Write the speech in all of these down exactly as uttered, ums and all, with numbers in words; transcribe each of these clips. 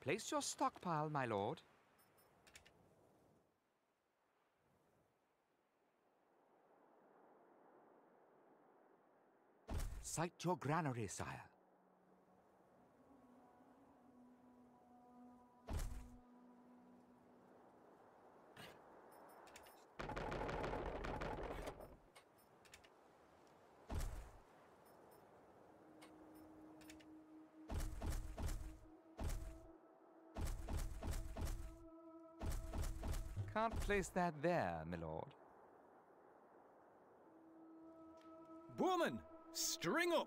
Place your stockpile, my lord. Sight your granary, sire. Can't place that there, my lord. Woman, string up!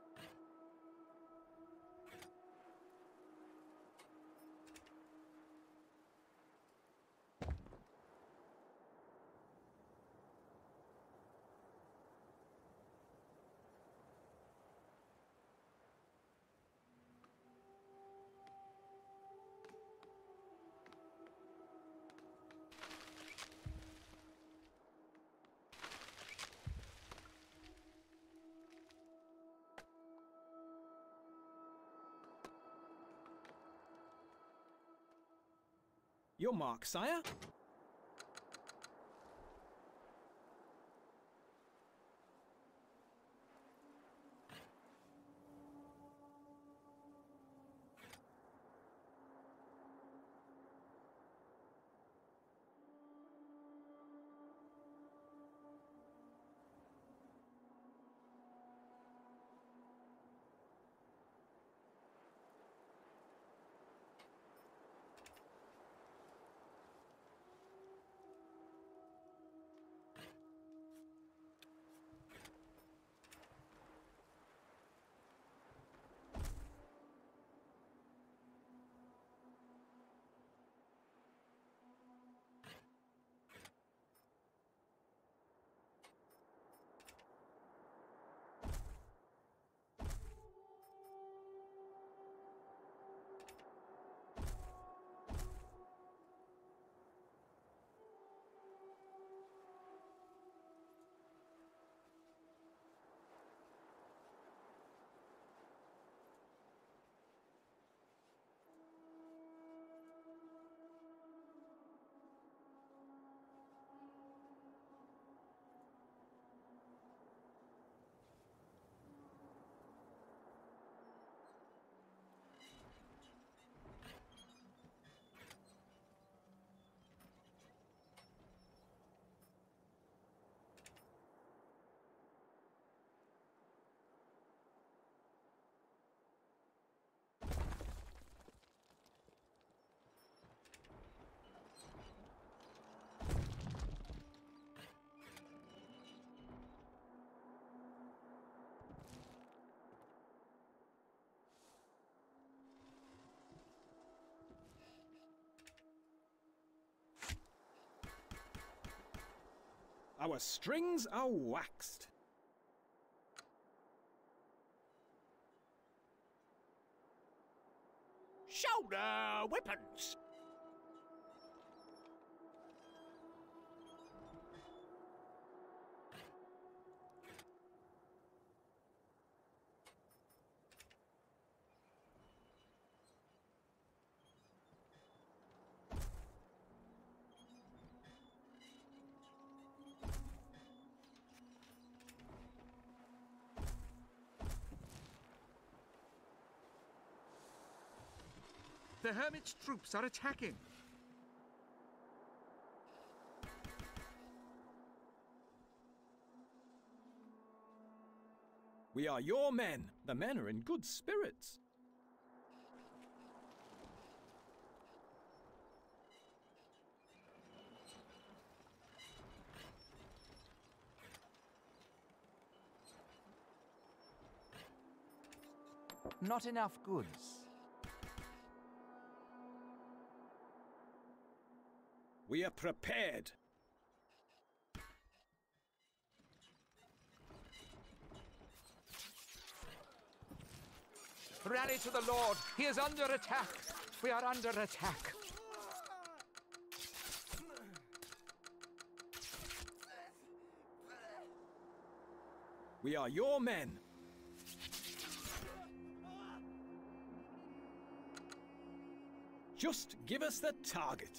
Your mark, sire. Our strings are waxed. Shoulder weapons! The Hermit's troops are attacking. We are your men. The men are in good spirits. Not enough goods. We are prepared. Rally to the Lord! He is under attack! We are under attack! We are your men. Just give us the target.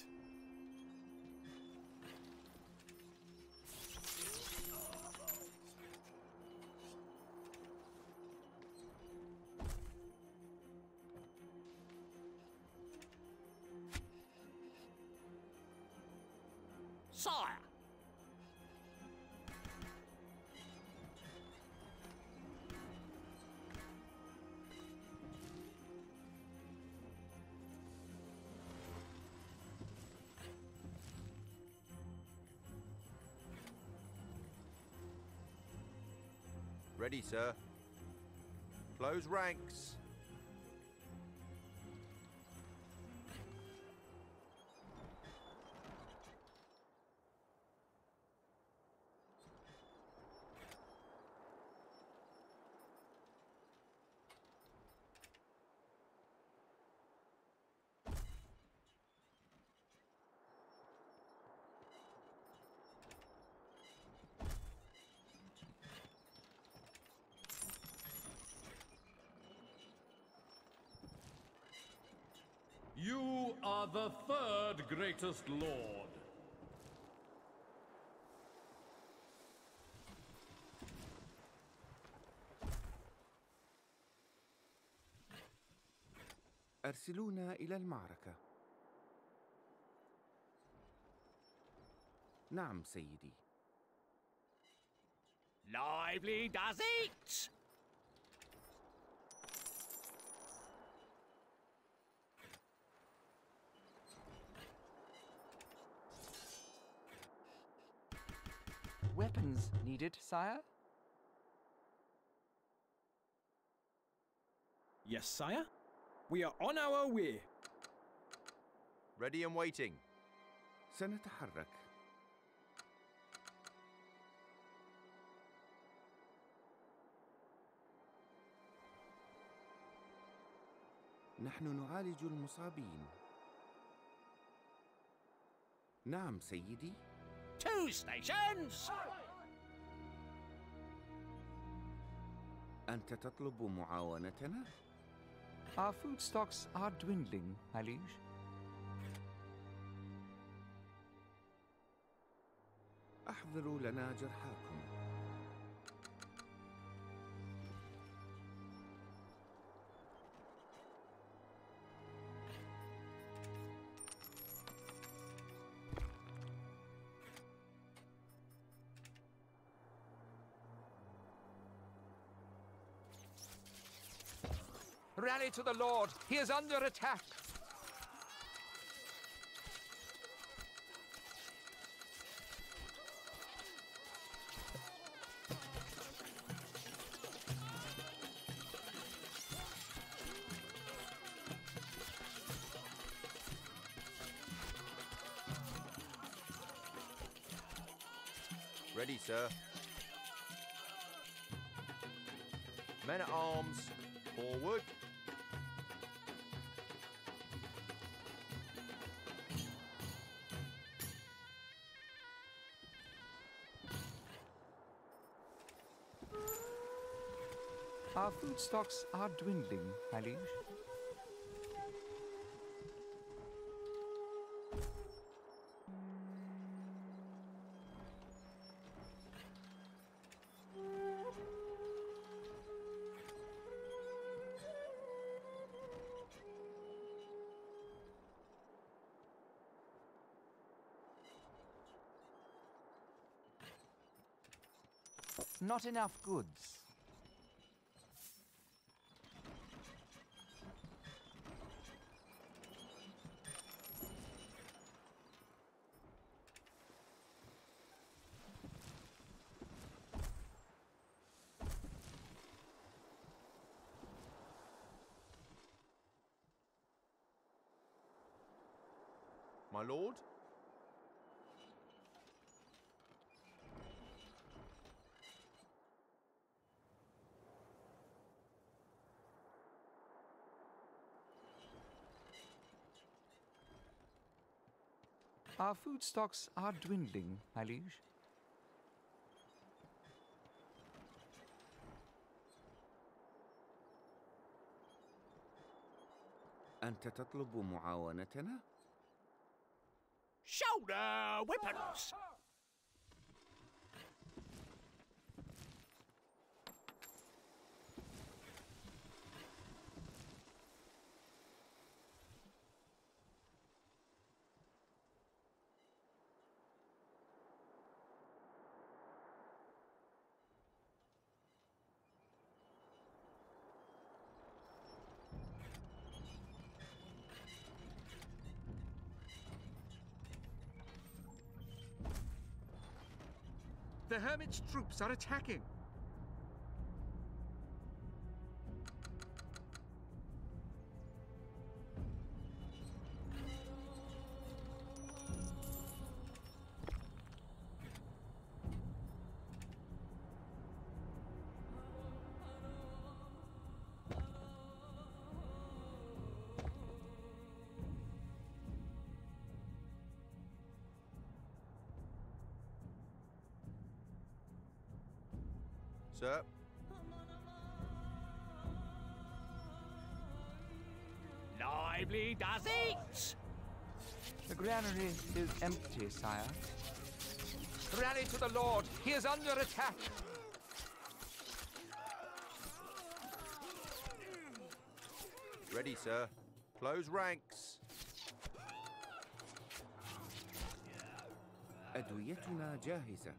Sire. Ready, sir. Close ranks. You are the third greatest lord. أرسلونا إلى المعركة. نعم سيدي. Lively does it! Weapons needed, sire? Yes, sire. We are on our way. Ready and waiting. سنتحرك. نحن نعالج المصابين. نعم سيدي. Two stations! أنت تطلب معاونتنا؟ Our food stocks are dwindling, my liege. أحضروا لنا جرحاكم. Rally to the Lord! He is under attack! Ready, sir. Men at arms, forward. Our food stocks are dwindling, my liege. Not enough goods. My lord? Our food stocks are dwindling, my liege. أنت تطلب معاونتنا؟ Shoulder weapons! The Hermit's troops are attacking. Sir. Lively does it! The granary is empty, sire. Rally to the Lord. He is under attack. Ready, sir. Close ranks. أدويتنا جاهزة.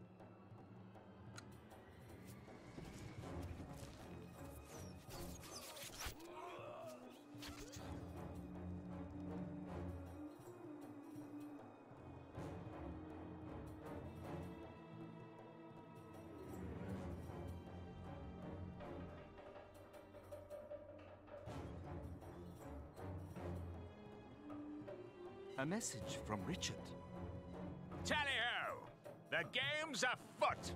A message from Richard. Tally-ho! The game's afoot!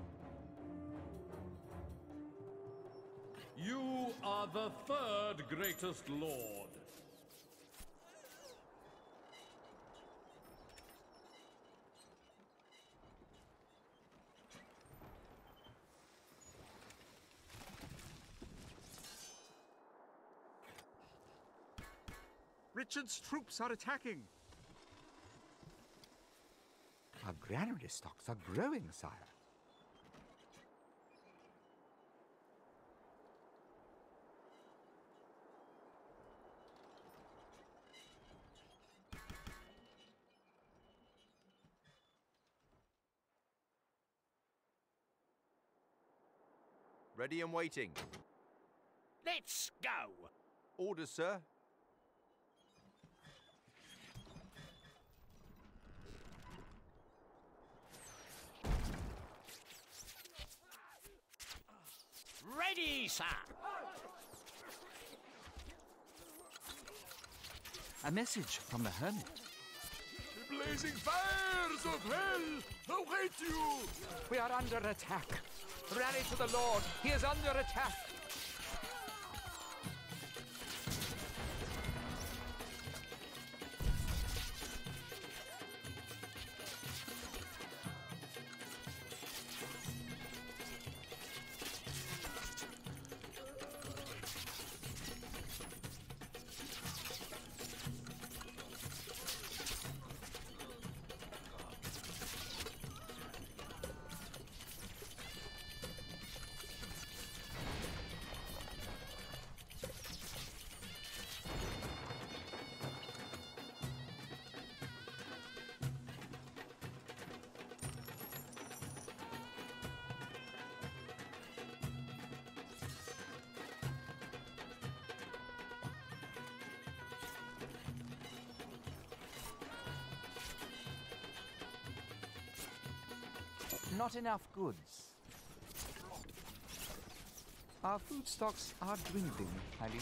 You are the third greatest lord. Richard's troops are attacking. Our granary stocks are growing, sire. Ready and waiting. Let's go! Orders, sir. Ready, sir! A message from the Hermit. The blazing fires of hell await you! We are under attack. Rally to the Lord. He is under attack. Not enough goods. Our food stocks are dwindling, Ali.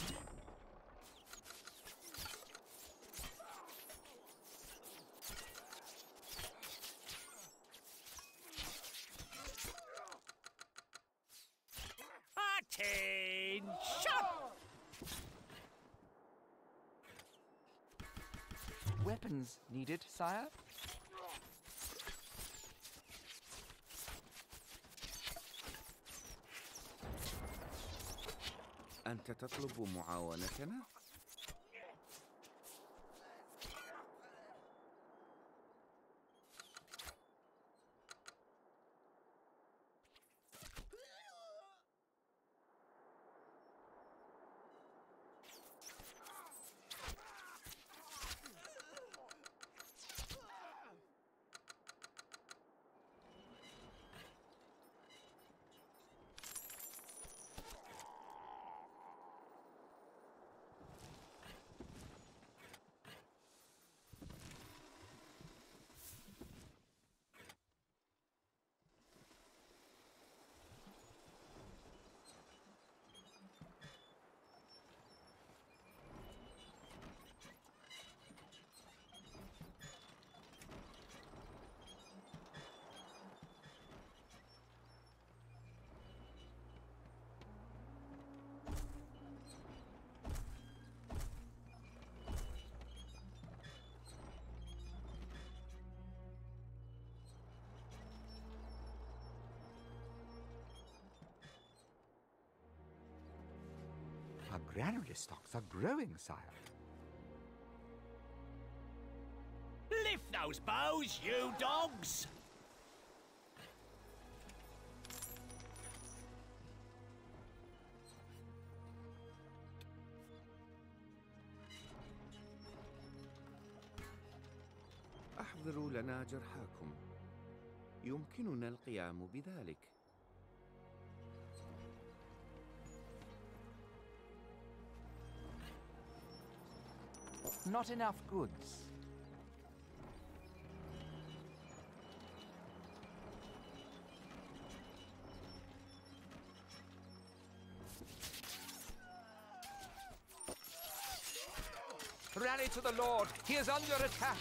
Attention! Weapons needed, sire? أنت تطلب معاونتنا؟ granary stocks are growing, sire. Lift those bows, you dogs! أحضروا لنا جرحاكم. يمكننا القيام بذلك. Not enough goods. Rally to the Lord! He is under attack!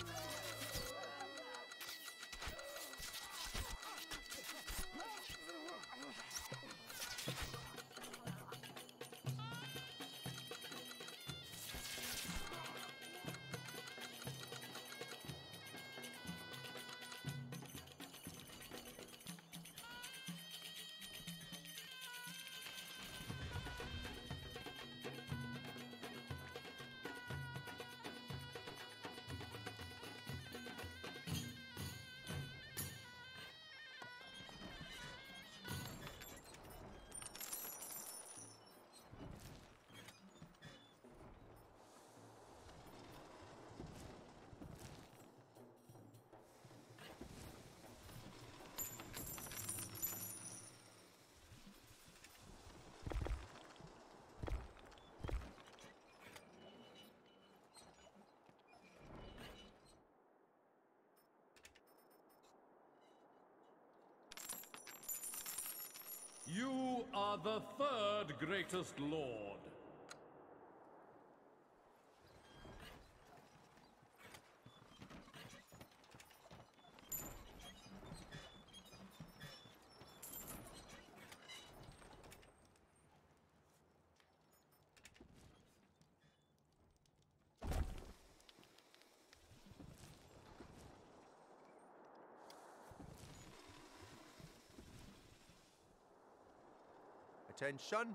You are the third greatest lord. Attention.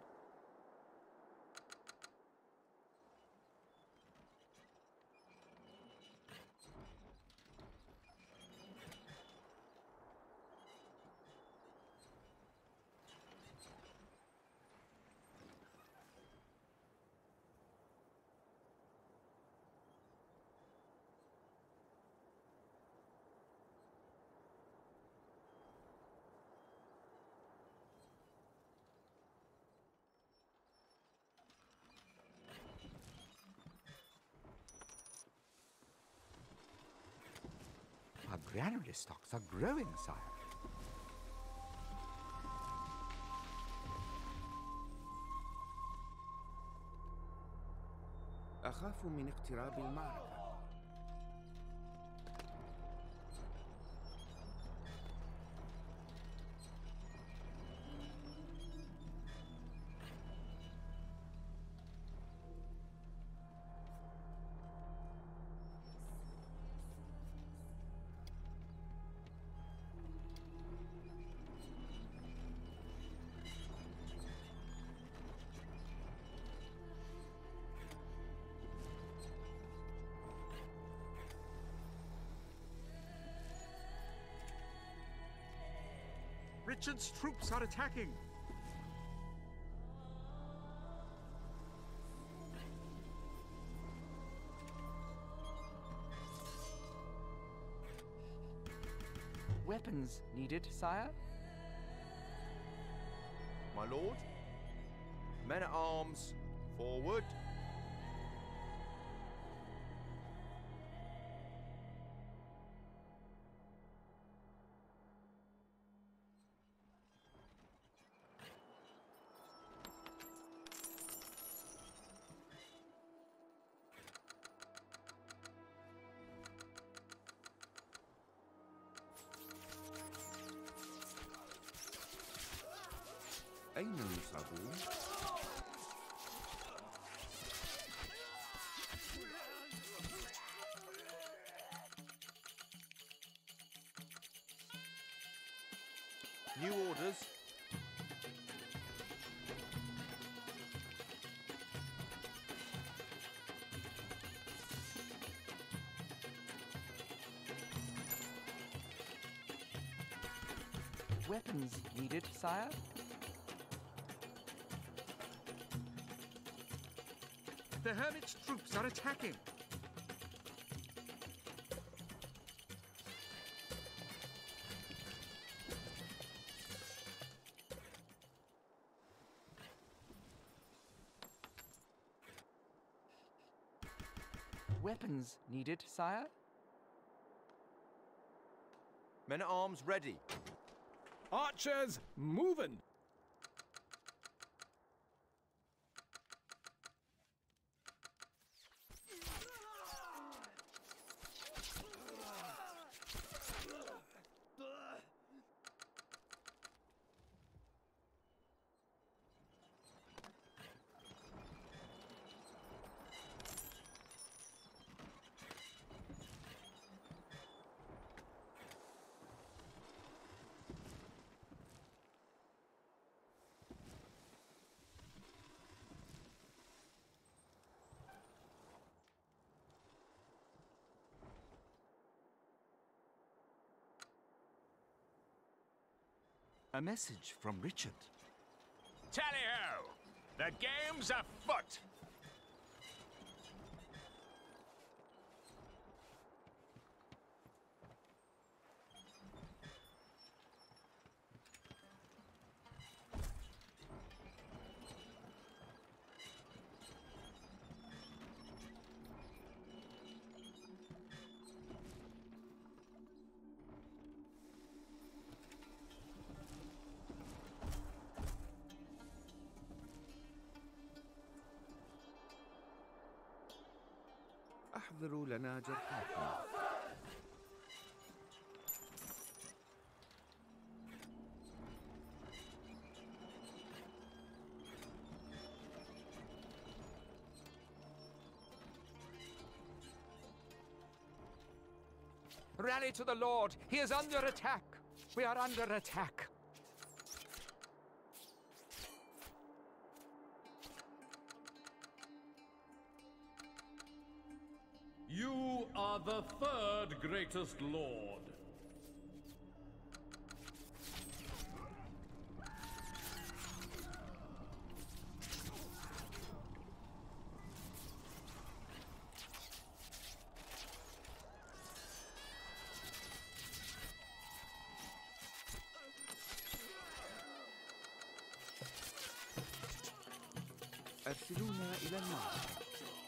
Our granary stocks are growing, sire. أخاف من اقتراب المعركة. Richard's troops are attacking. Weapons needed, sire? My lord. Men at arms, forward. أين المصابون؟ New orders. Weapons needed, sire? The Hermit's troops are attacking. Weapons needed, sire? Men at arms ready. Archers, moving! A message from Richard. Tally-ho! The game's afoot! أحضروا لنا جرحاكم. Rally to the Lord! He is under attack! We are under attack! You are the third greatest lord. أرسلونا إلى المعركة.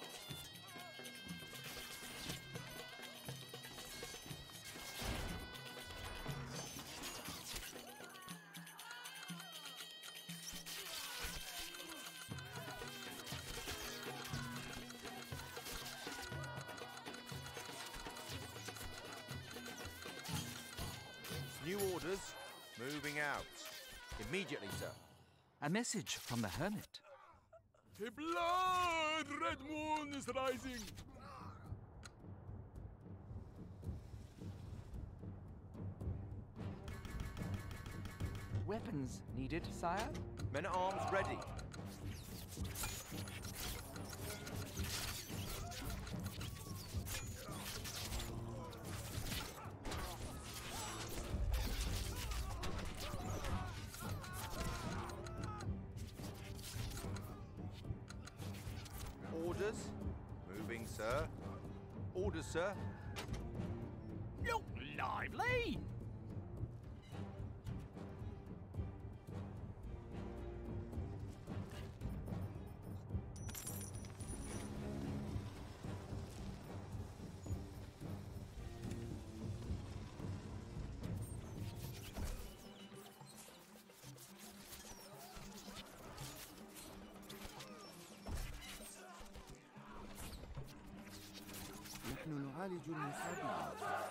New orders. Moving out. Immediately, sir. A message from the Hermit. The blood red moon is rising. Weapons needed, sire? Men at arms ready. Orders. Moving, sir. Orders, sir. Look lively! نحن نعالج المصابين.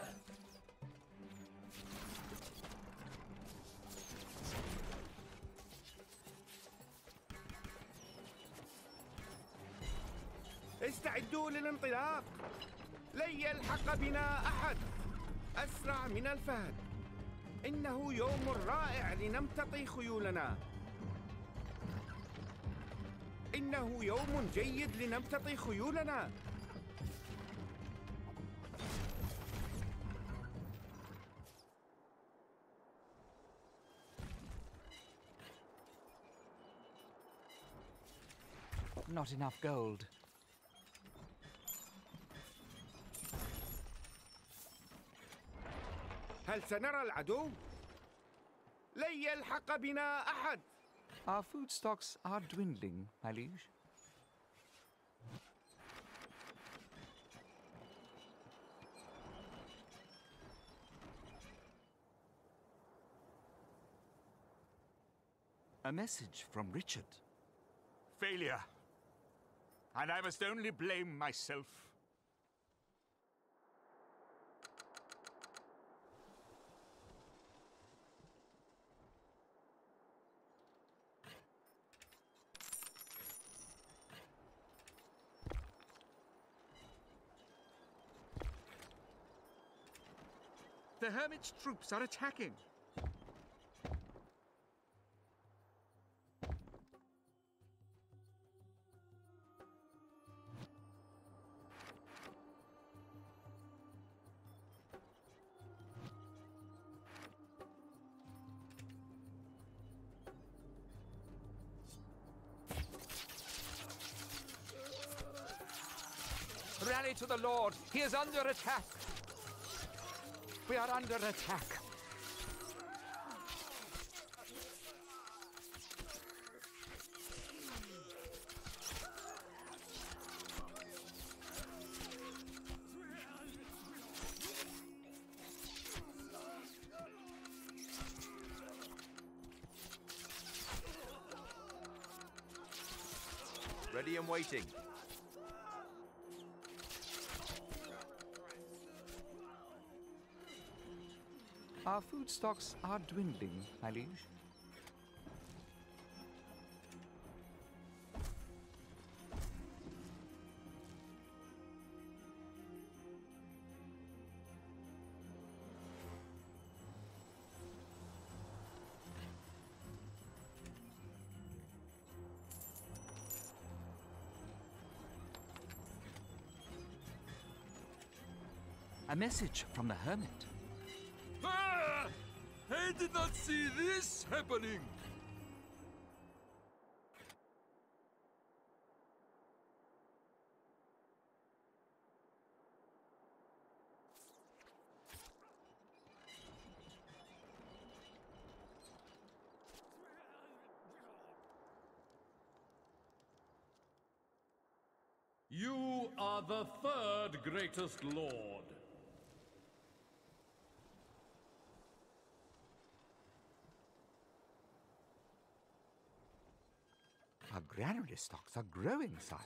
استعدوا للانطلاق. لن يلحق بنا أحد أسرع من الفهد. إنه يوم رائع لنمتطي خيولنا. إنه يوم جيد لنمتطي خيولنا. not enough gold. هل سنرى العدو؟ لن يلحق بنا أحد. Our food stocks are dwindling, my liege. A message from Richard. Failure. And I must only blame myself. The Hermit's troops are attacking. Rally to the Lord! He is under attack! We are under attack! Ready and waiting. Our food stocks are dwindling, my liege. A message from the Hermit. Ah! I did not see this happening! You are the third greatest lord. Our granary stocks are growing, sire.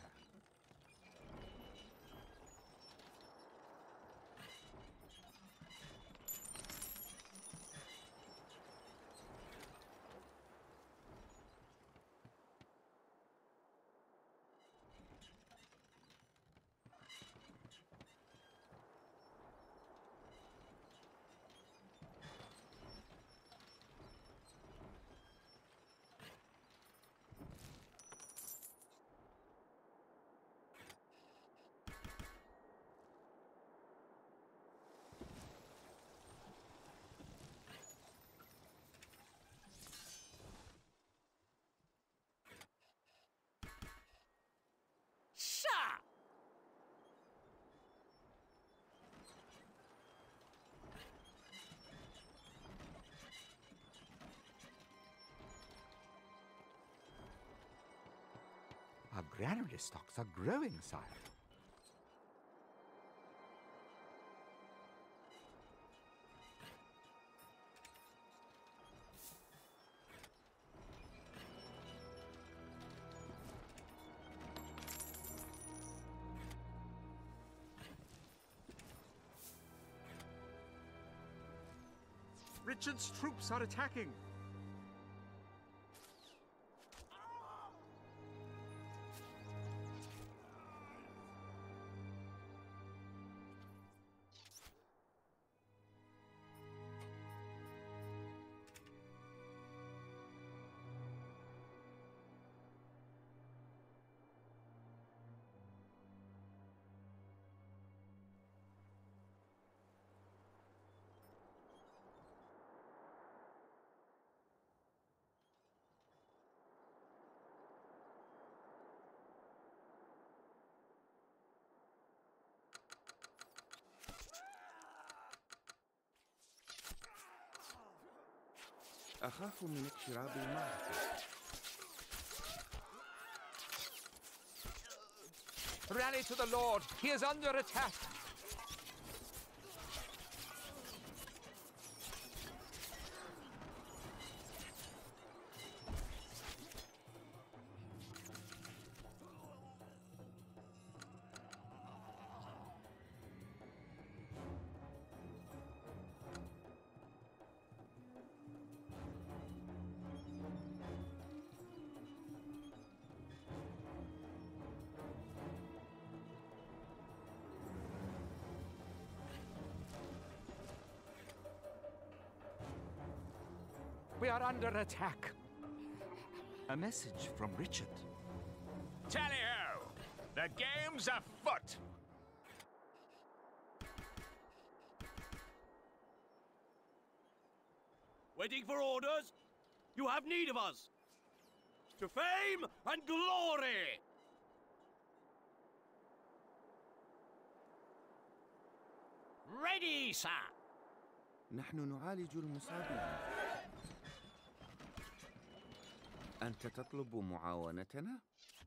Our granary stocks are growing, sire. Richard's troops are attacking. أخاف من اقتراب المعركة. Rally to the Lord! He is under attack! We are under attack. A message from Richard. Tally-ho! The game's afoot! Waiting for orders? You have need of us! To fame and glory! Ready, sir! نحن نعالج المصابين. أنت تطلب معاونتنا؟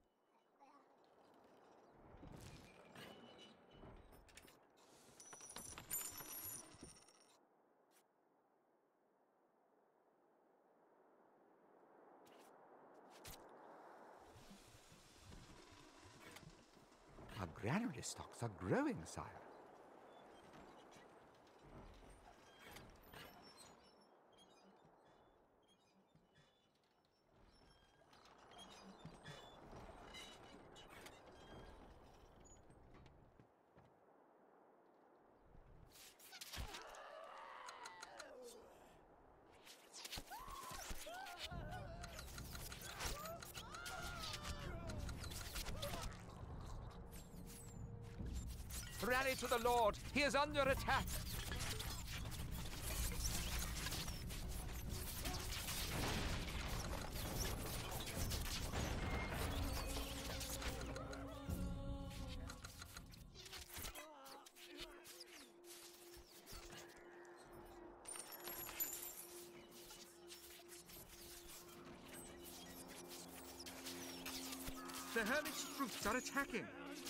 Our granary stocks are growing, sire. Rally to the Lord! He is under attack! The Hermit's troops are attacking.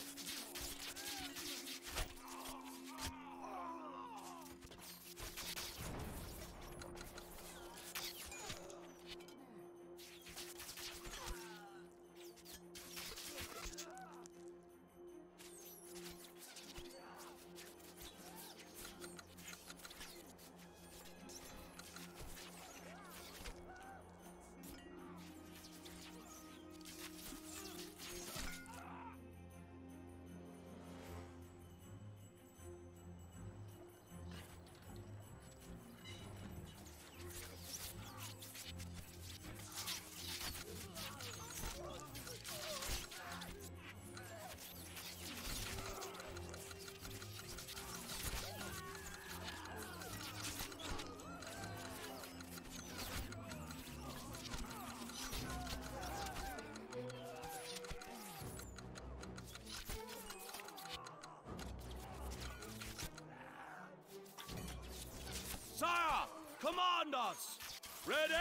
Sire! Command us! Ready!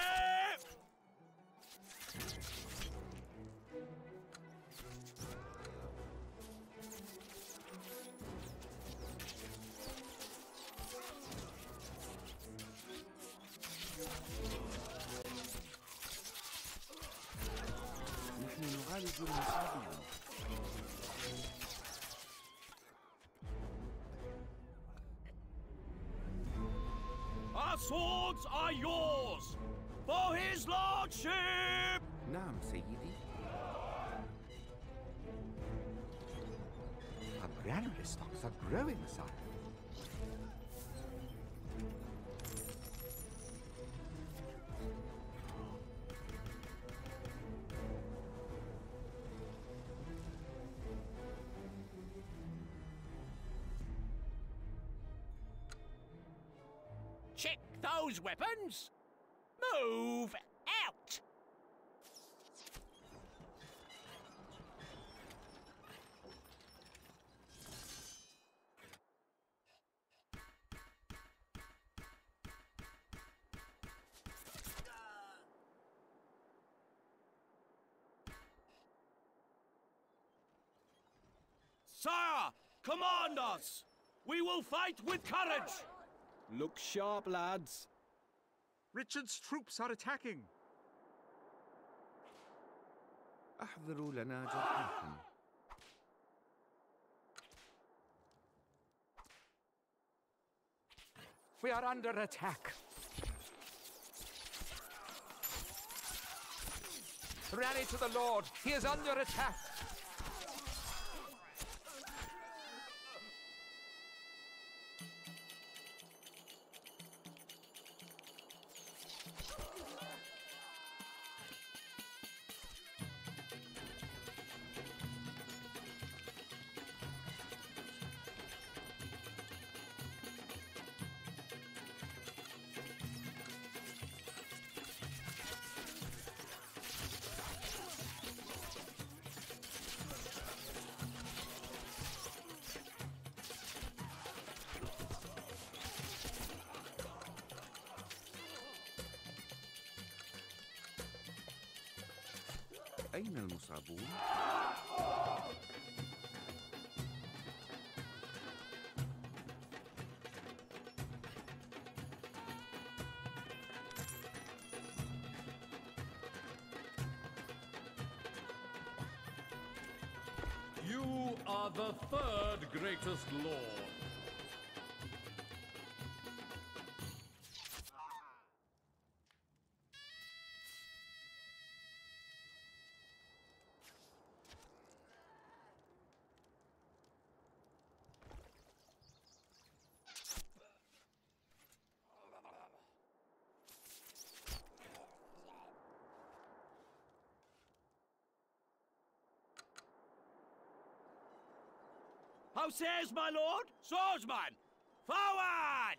نحن نعالج المصابين. Our swords are yours! For his lordship! نعم سيدي. Our granary stocks are growing, sire. Check those weapons! Move out! Sire, command us! We will fight with courage! Look sharp, lads. Richard's troops are attacking. أحضروا لنا جرحاكم. We are under attack. Rally to the Lord. He is under attack. أين المصابون؟ You are the third greatest lord. How says my lord? Swordsman, forward!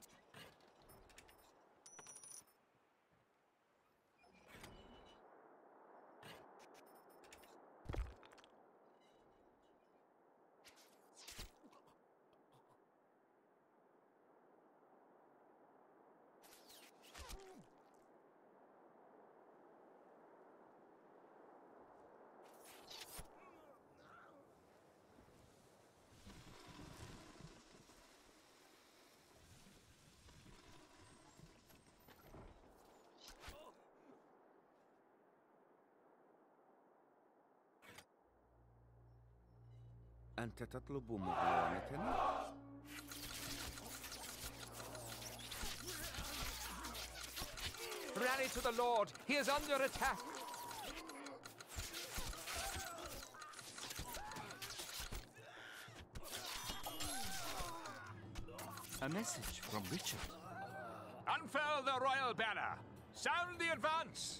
أنت تطلب مقاومتنا؟ Rally to the Lord. He is under attack. A message from Richard. Unfurl the royal banner. Sound the advance.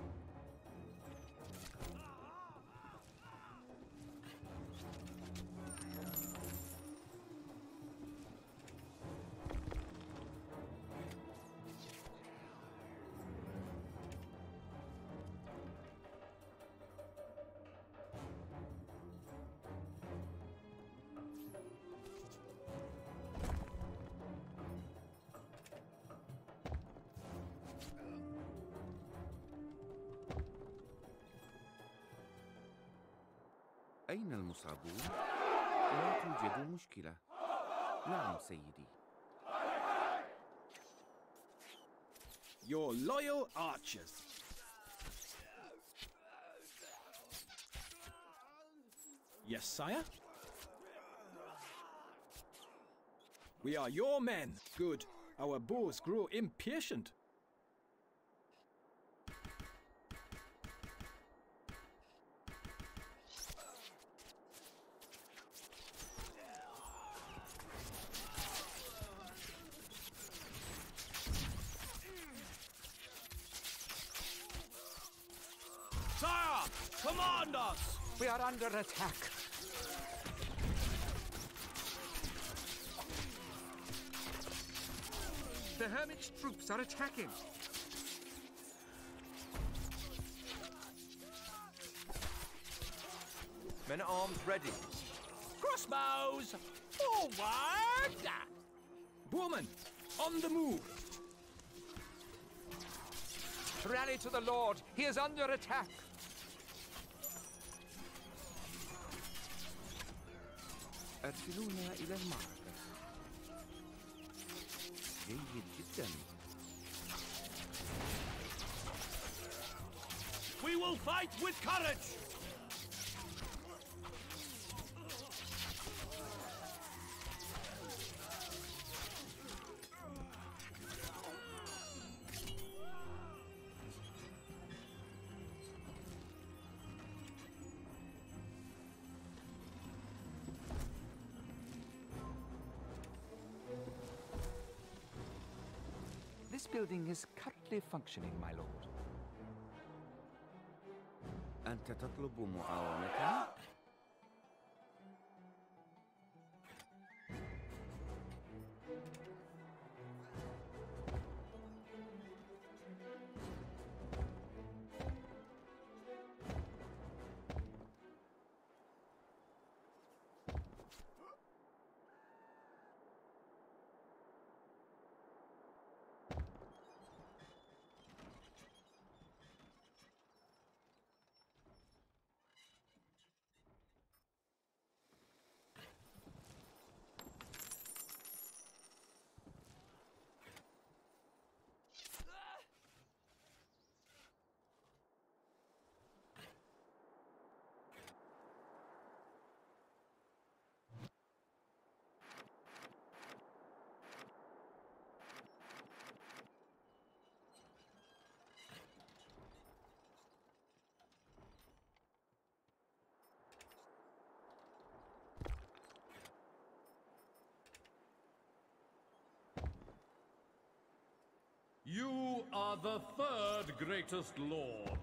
أين المصابون؟ لا توجد مشكلة. نعم سيدي. Your loyal archers. Yes, sire? We are your men. Good. Our bows grow impatient. Sire, command us! We are under attack. The Hermit's troops are attacking. Men at arms ready. Crossbows, forward! Bowmen, on the move. Rally to the Lord. He is under attack. أرسلونا إلى المعركة. جيد جدا. We will fight with courage! This building is currently functioning, my lord. أنت تطلب معاونة؟ You are the third greatest lord.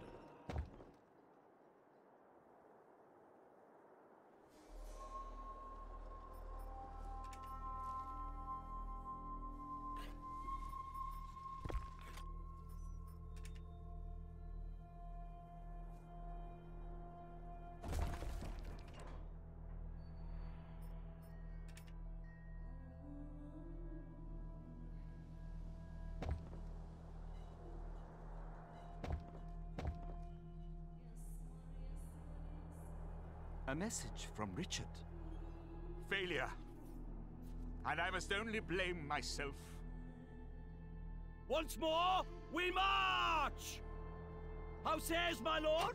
A message from Richard. Failure. And I must only blame myself. Once more, we march! How says my lord?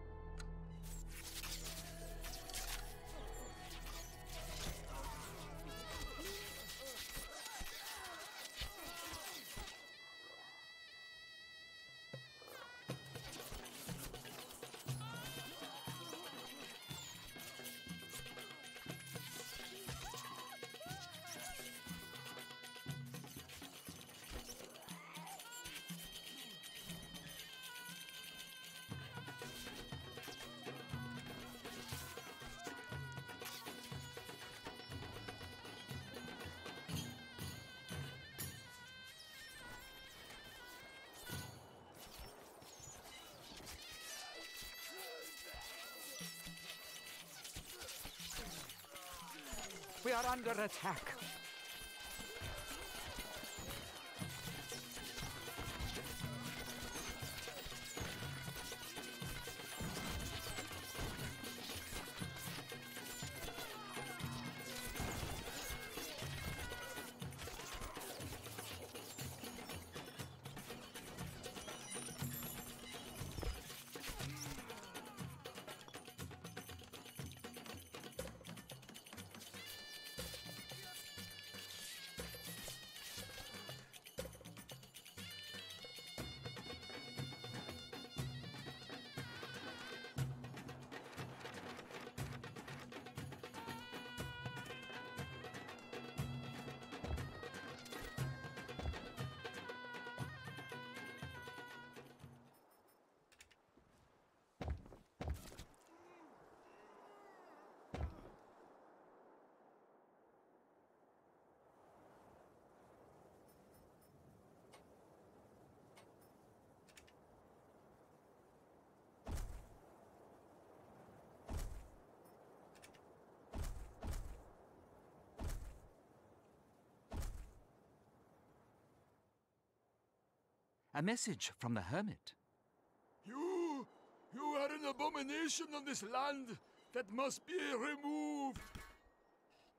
We are under attack. A message from the Hermit. You, you are an abomination on this land that must be removed.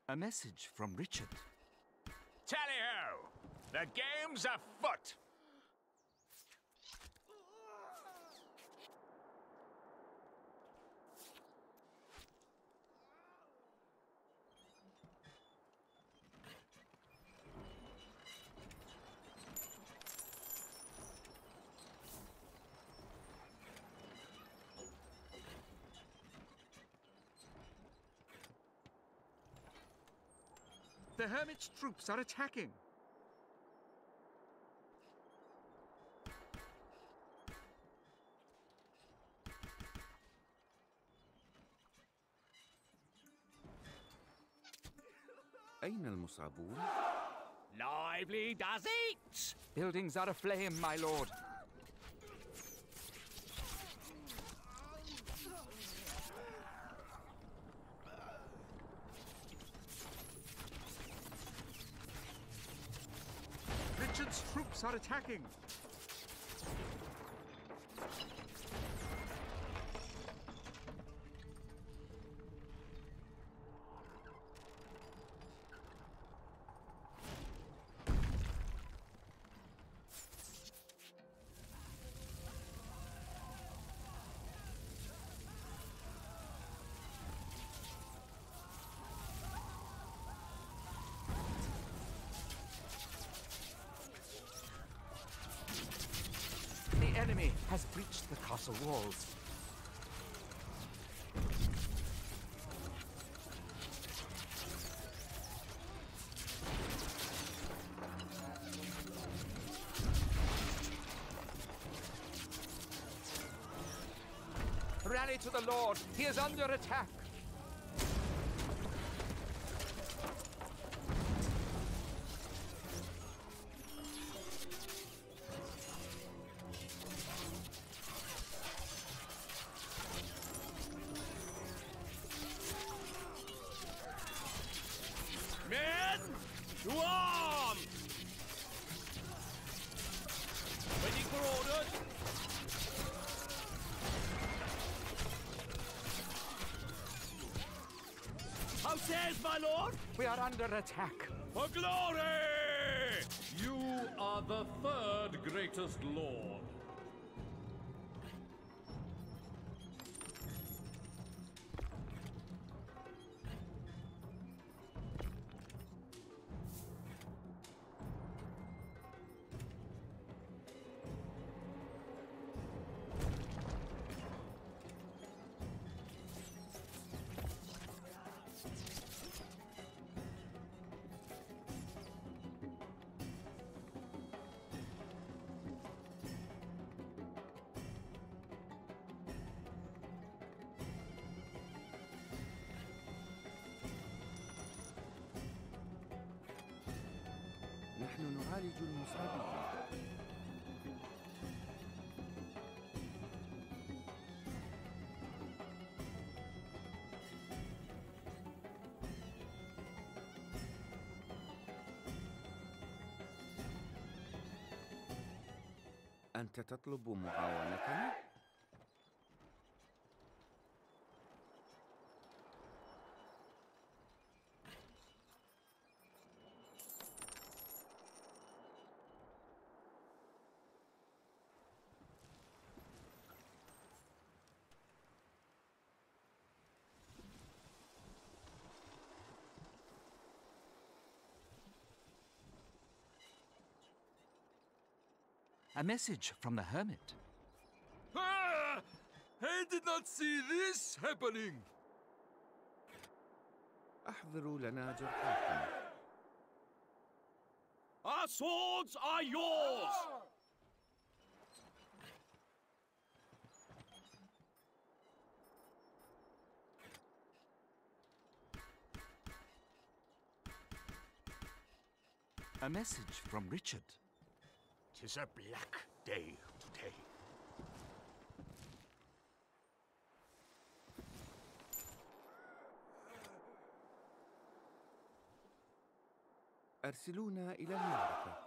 A message from Richard. Tally-ho! The game's afoot! The Hermit's troops are attacking. أين المصابون؟ Lively does it! Buildings are aflame, my lord. Richard's troops are attacking. The enemy has breached the castle walls. Rally to the Lord! He is under attack! Men, to arms! Waiting for orders. How says my lord? We are under attack. For glory! You are the third greatest lord. نحن نعالج المصابين. أنت تطلب معاونتنا؟ A message from the Hermit. Ah! I did not see this happening. أحضروا لنا جرحاكم. Our swords are yours! A message from Richard. 'Tis a black day today. أرسلونا إلى المعركة.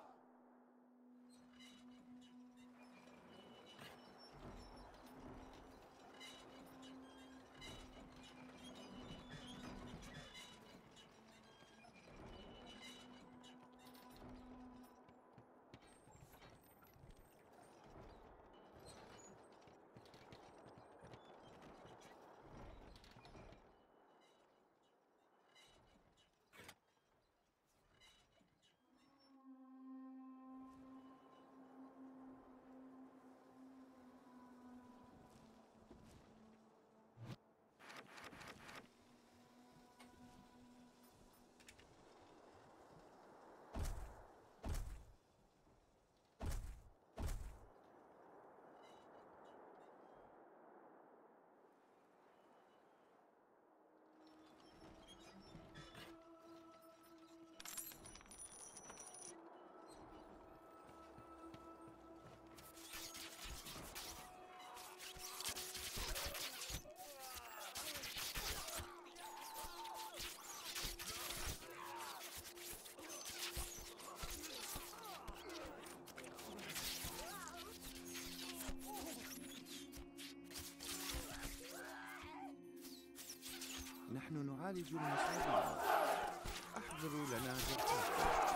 نحن نعالج المصابين. أحضروا لنا جرحاكم.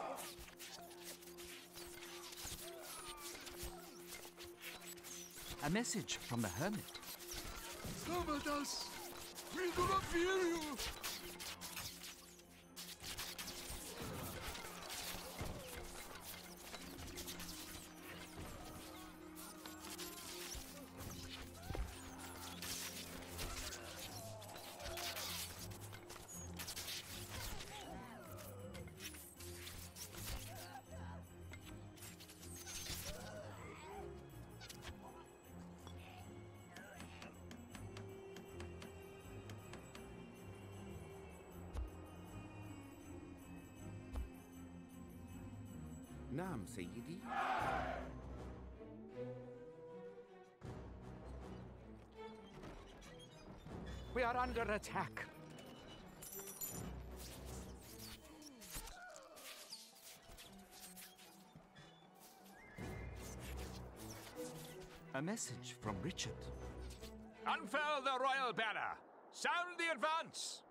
A message from the Hermit. Come at us! We do not fear you! نعم سيدي. We are under attack. A message from Richard. Unfurl the royal banner! Sound the advance!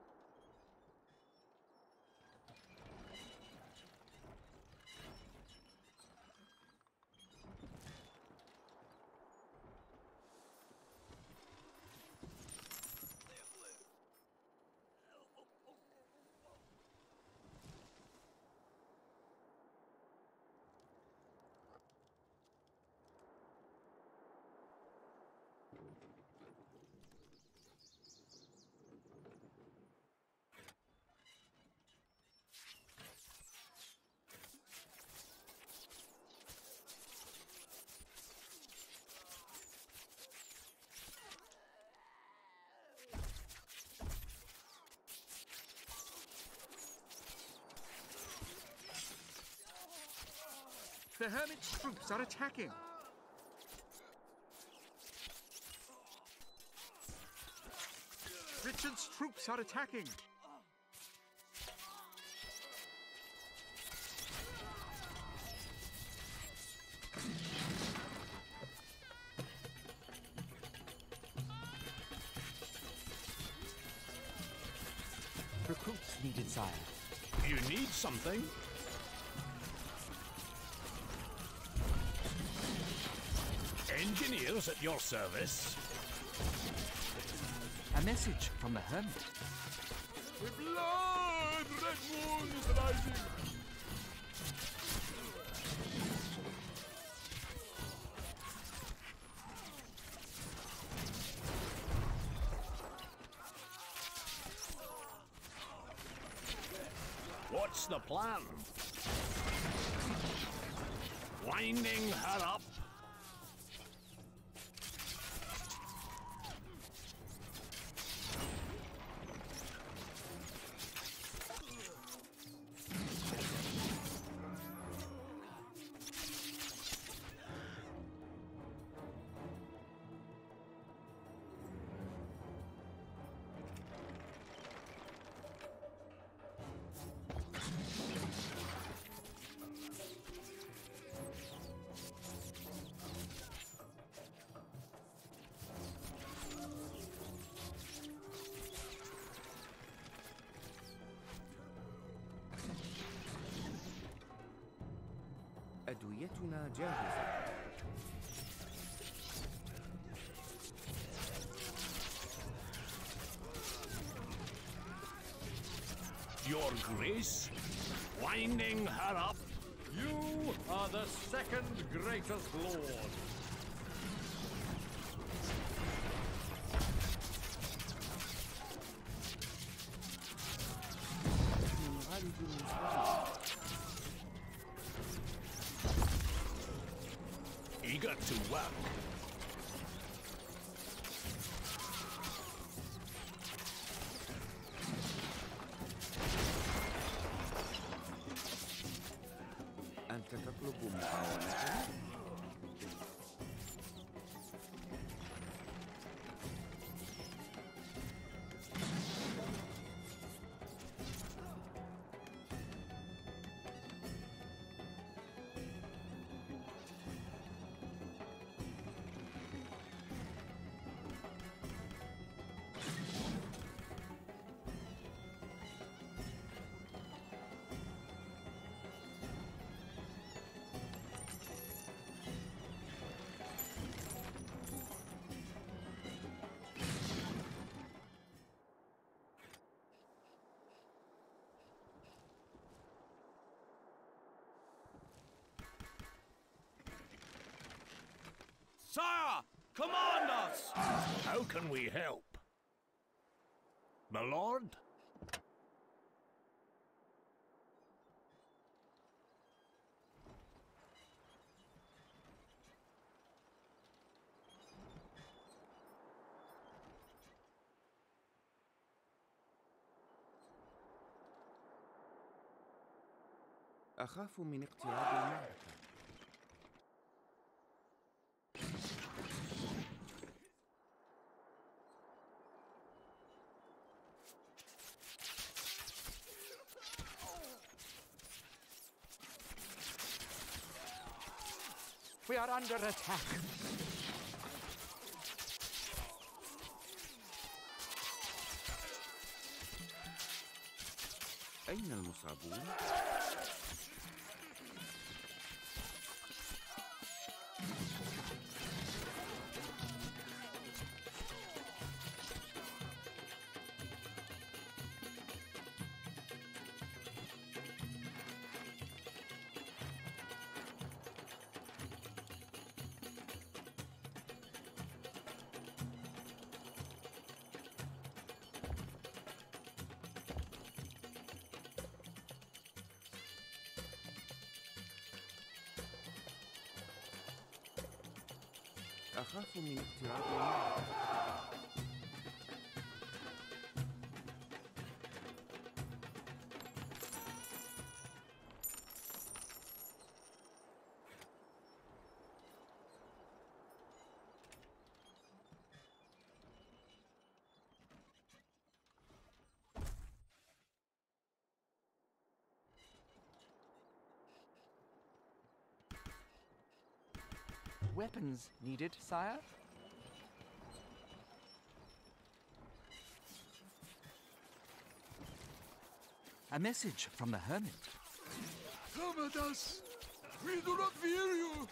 The Hermit's troops are attacking. Richard's troops are attacking. Recruits needed, sire. You need something? Engineers at your service. A message from the Hermit. The blood! Red moon is rising! What's the plan? Winding her up. أدويتنا جاهزة. Your Grace? Winding her up? You are the second greatest lord. نعالج المصابين. Eager to work. أنت تطلب معاونة؟ Sire, command us! How can we help? My lord? أخاف من اقتراب المعركة. We are under attack. أين المصابون؟ أخاف من اقتراب المعركة. Weapons needed, sire? A message from the Hermit. Come at us! We do not fear you!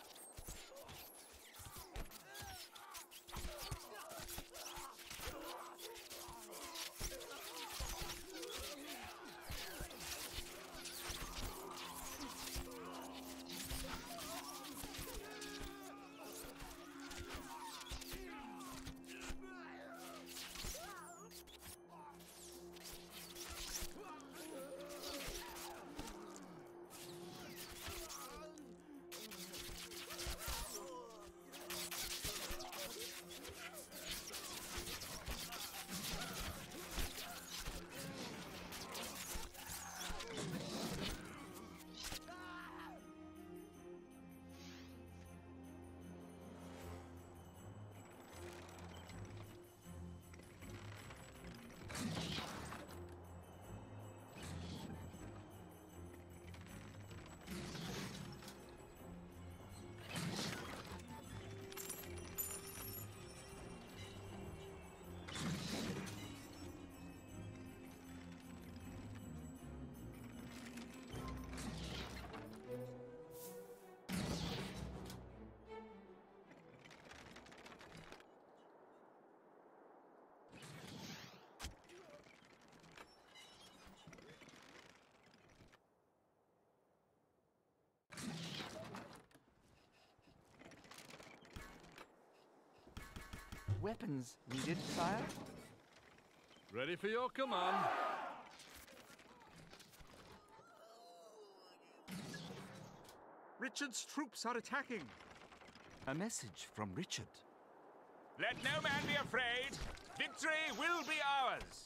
Weapons needed, sire? Ready for your command. Richard's troops are attacking. A message from Richard. Let no man be afraid. Victory will be ours.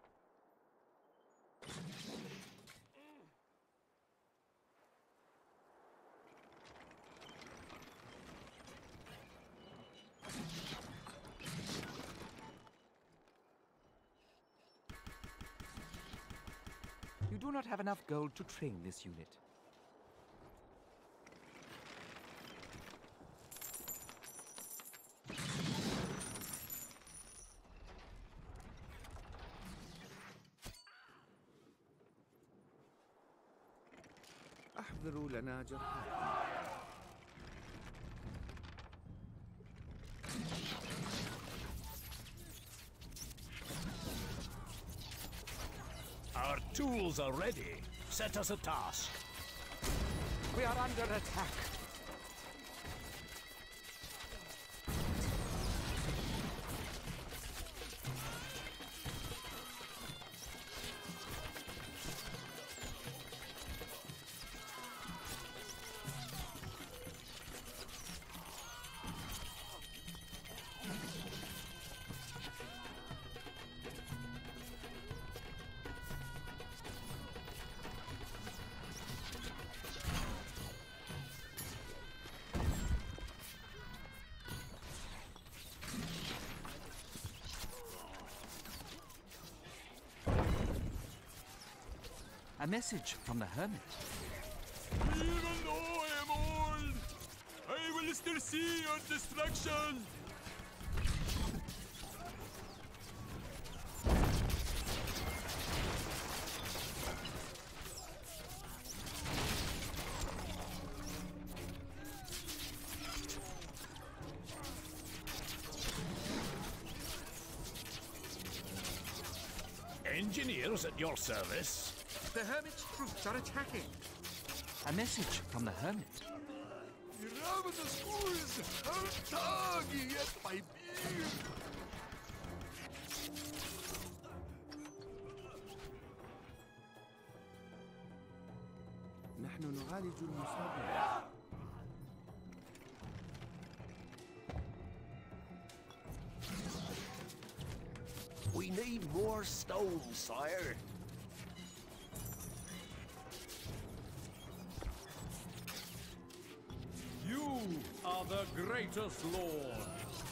You do not have enough gold to train this unit. أحضروا لنا جرحى. Our tools are ready. Set us a task. We are under attack. A message from the Hermit. Even though I am old, I will still see your destruction. Engineers at your service. The Hermit's troops are attacking. A message from the Hermit. The ravenous ghouls are tugging at my beard. نحن نعالج المصابين. We need more stone, sire. You are the greatest lord.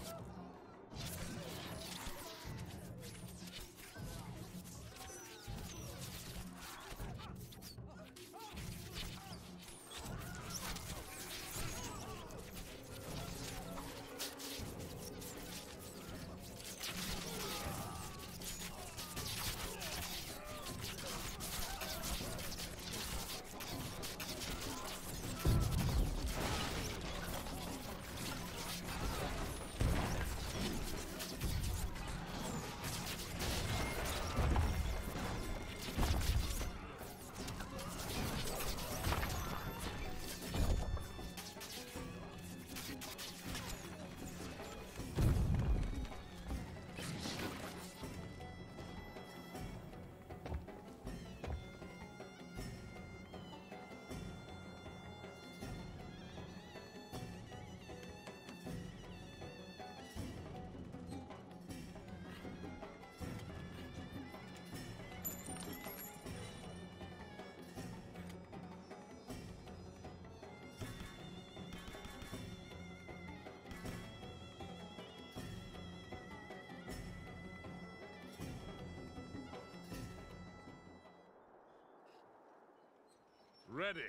Ready.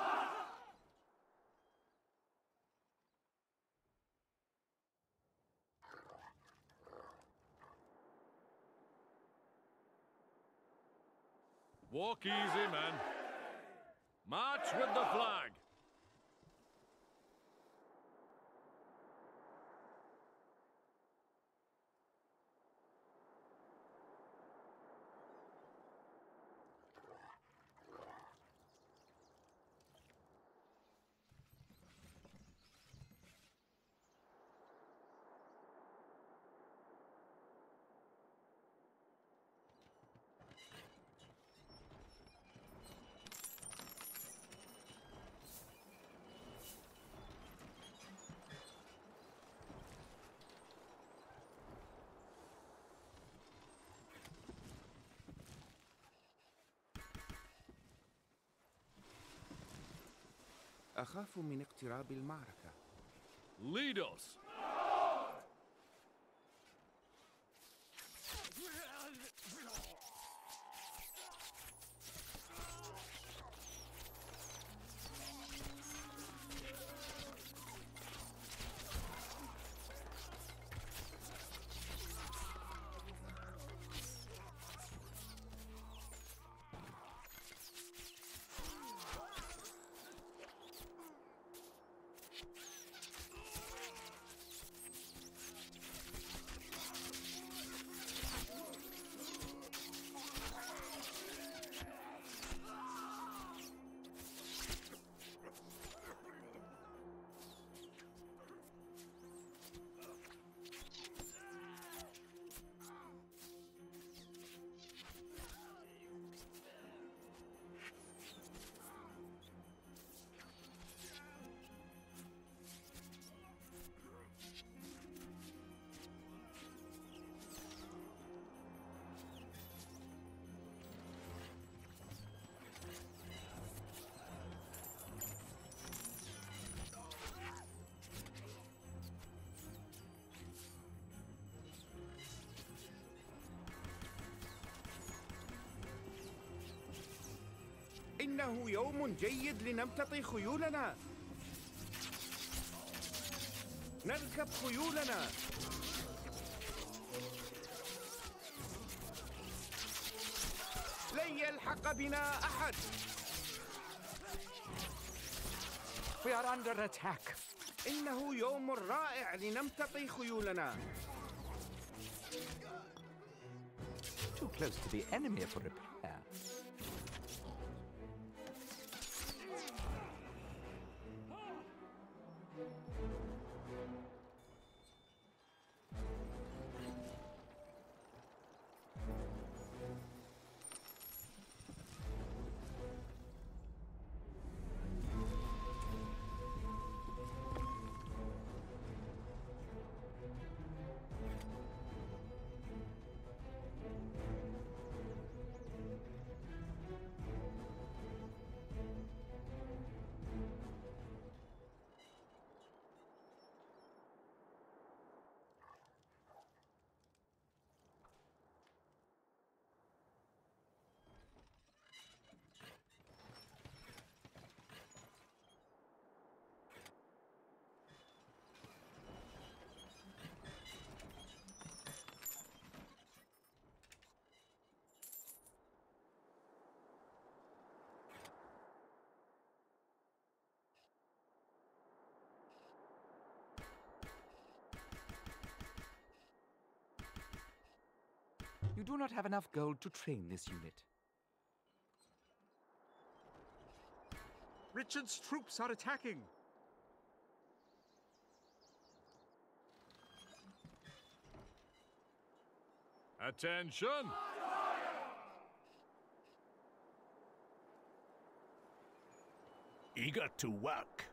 Walk easy, man. March with the flag. أخاف من اقتراب المعركة. Lead us. إنه يوم جيد لنمتطي خيولنا. نركب خيولنا. لن يلحق بنا أحد. We are under attack. إنه يوم رائع لنمتطي خيولنا. Too close to the enemy for repair. You do not have enough gold to train this unit. Richard's troops are attacking. Attention! Eager to work.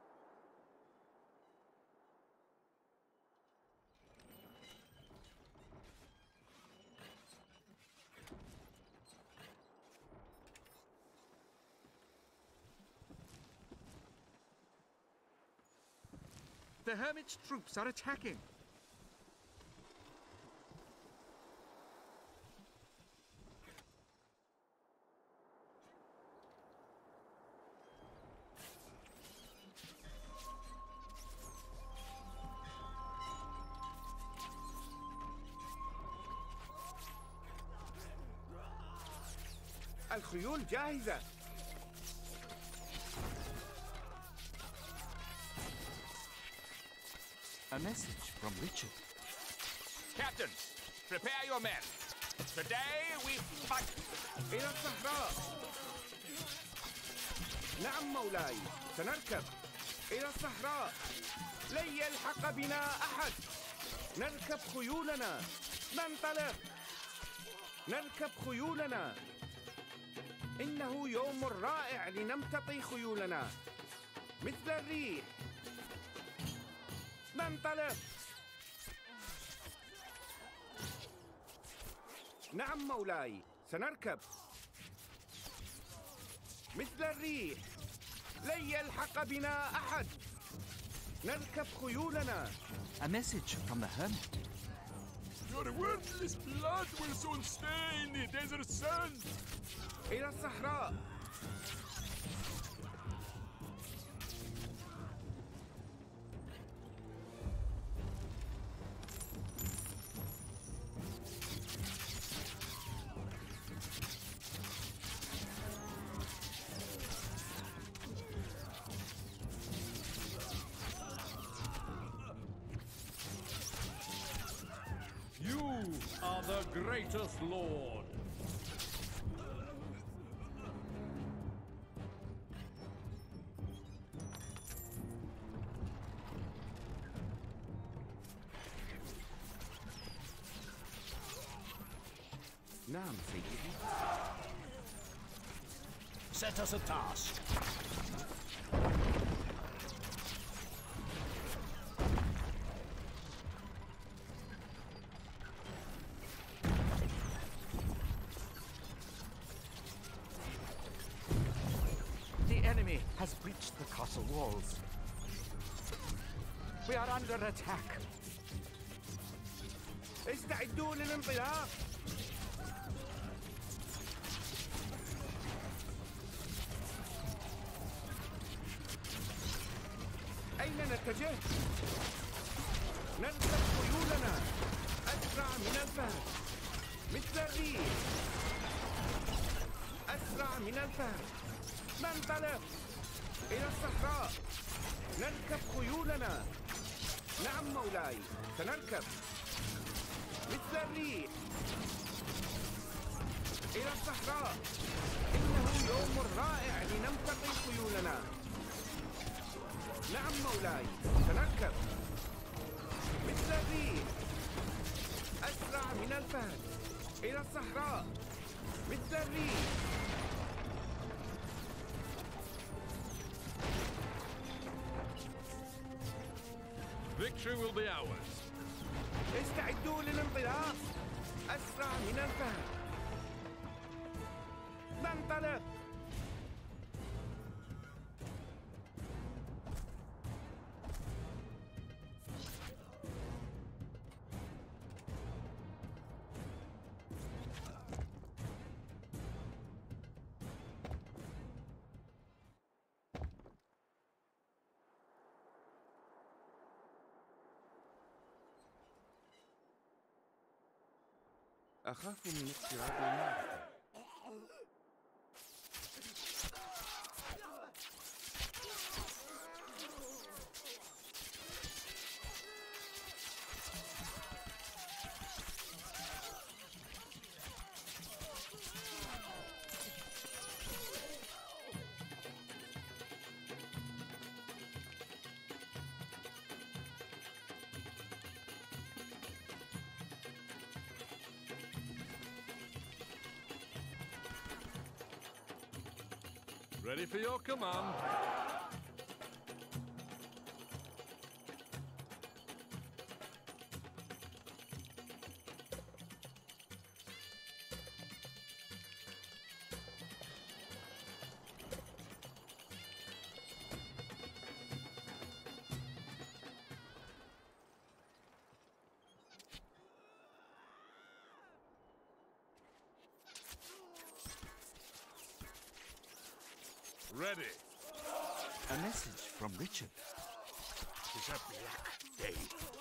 The Hermit's troops are attacking. الخيول جاهزة. A message from Richard. Captains, prepare your men. Today we fight. إلى الصحراء. نعم مولاي، سنركب إلى الصحراء. لن يلحق بنا أحد. نركب خيولنا. ننطلق. نركب خيولنا. إنه يوم رائع لنمتطي خيولنا مثل الريح. ننطلق. نعم مولاي، سنركب مثل الريح. لن يلحق بنا أحد. نركب خيولنا. A message from the Hermit. Your worthless blood will soon stain the desert sand. إلى الصحراء. You are the greatest lord. نعم سيدي. Set us a task. The enemy has breached the castle walls. We are under attack. استعدوا للانطلاق. نتجه. نركب خيولنا أسرع من الفهد مثل الريح. أسرع من الفهد. ننطلق إلى الصحراء. نركب خيولنا. نعم مولاي، سنركب مثل الريح إلى الصحراء. إنه يوم رائع لنمتطي خيولنا. نعم مولاي، سنركب مثل الريح أسرع من الفهد إلى الصحراء مثل الريح. Victory will be ours. استعدوا للانطلاق. أسرع من الفهد. ننطلق. أخاف من اقتراب المعركة. Ready for your command. Ready. A message from Richard. It's a black day.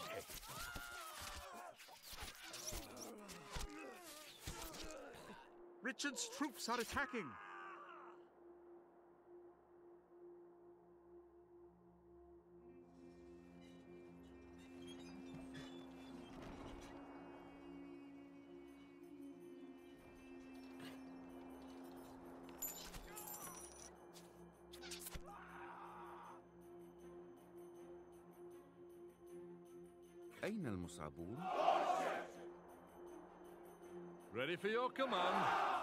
Richard's troops are attacking. أين المصابون؟ Ready for your command.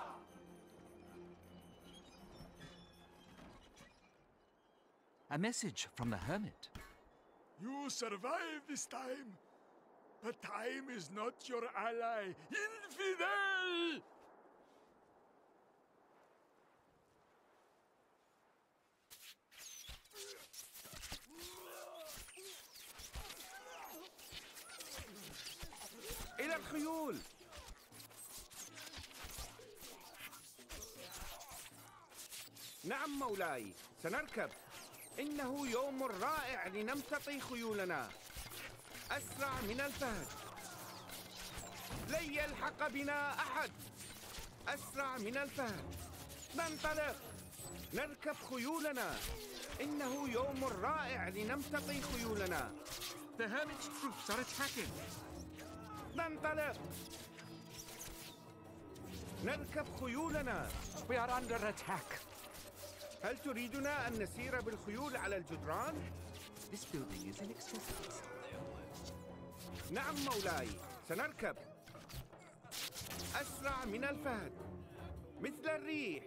A message from the Hermit. You survive this time, but time is not your ally. Infidel! إلى الخيول. نعم مولاي، سنركب. إنه يوم رائع لنمتطي خيولنا. أسرع من الفهد. لن يلحق بنا أحد. أسرع من الفهد. ننطلق. نركب خيولنا. إنه يوم رائع لنمتطي خيولنا. The Hermit's troops are attacking. ننطلق. نركب خيولنا. We are under attack. هل تريدنا أن نسير بالخيول على الجدران؟ This building is inaccessible. نعم مولاي، سنركب. أسرع من الفهد مثل الريح.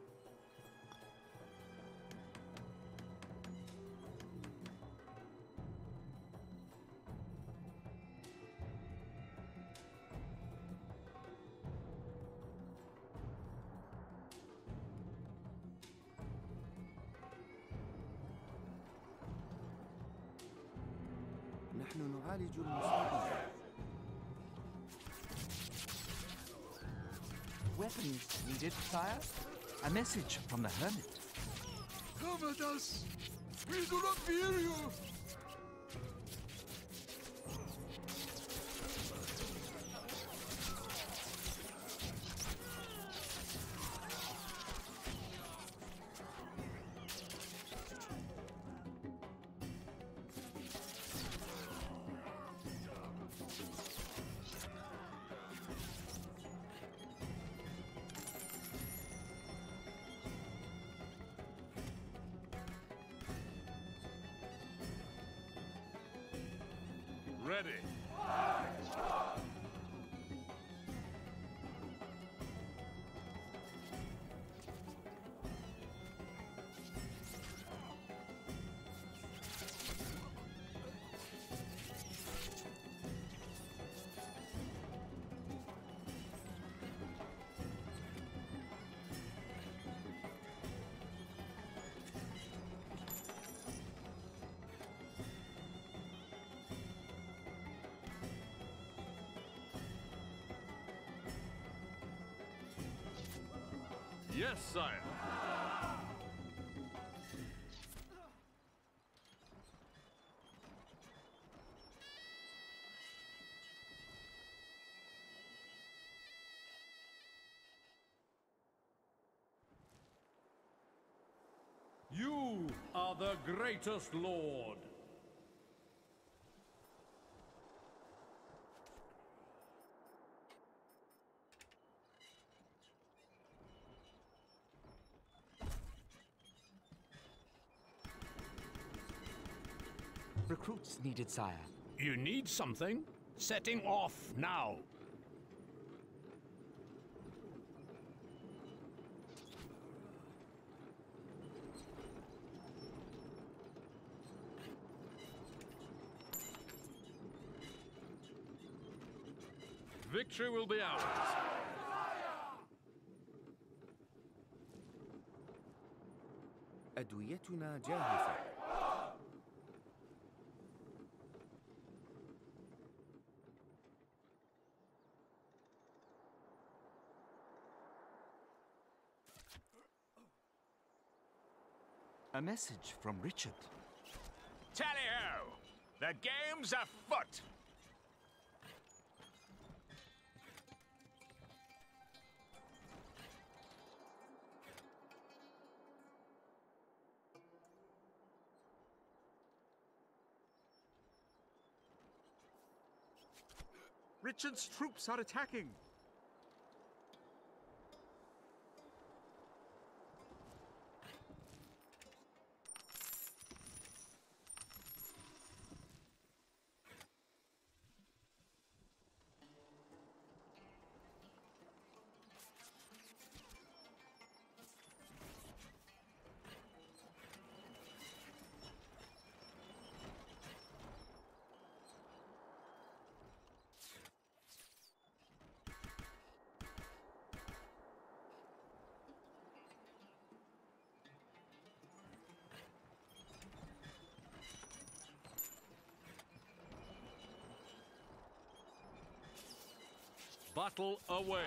نحن نعالج المصابين. Weapons needed, sire? A message from the Hermit. Come at us! We do not fear you! ready. Yes, sire. You are the greatest lord. Recruits needed, sire. You need something? Setting off now. Victory will be ours. أدويتنا جاهزة. A message from Richard. Tally-ho! The game's afoot! Richard's troops are attacking. Battle awaits.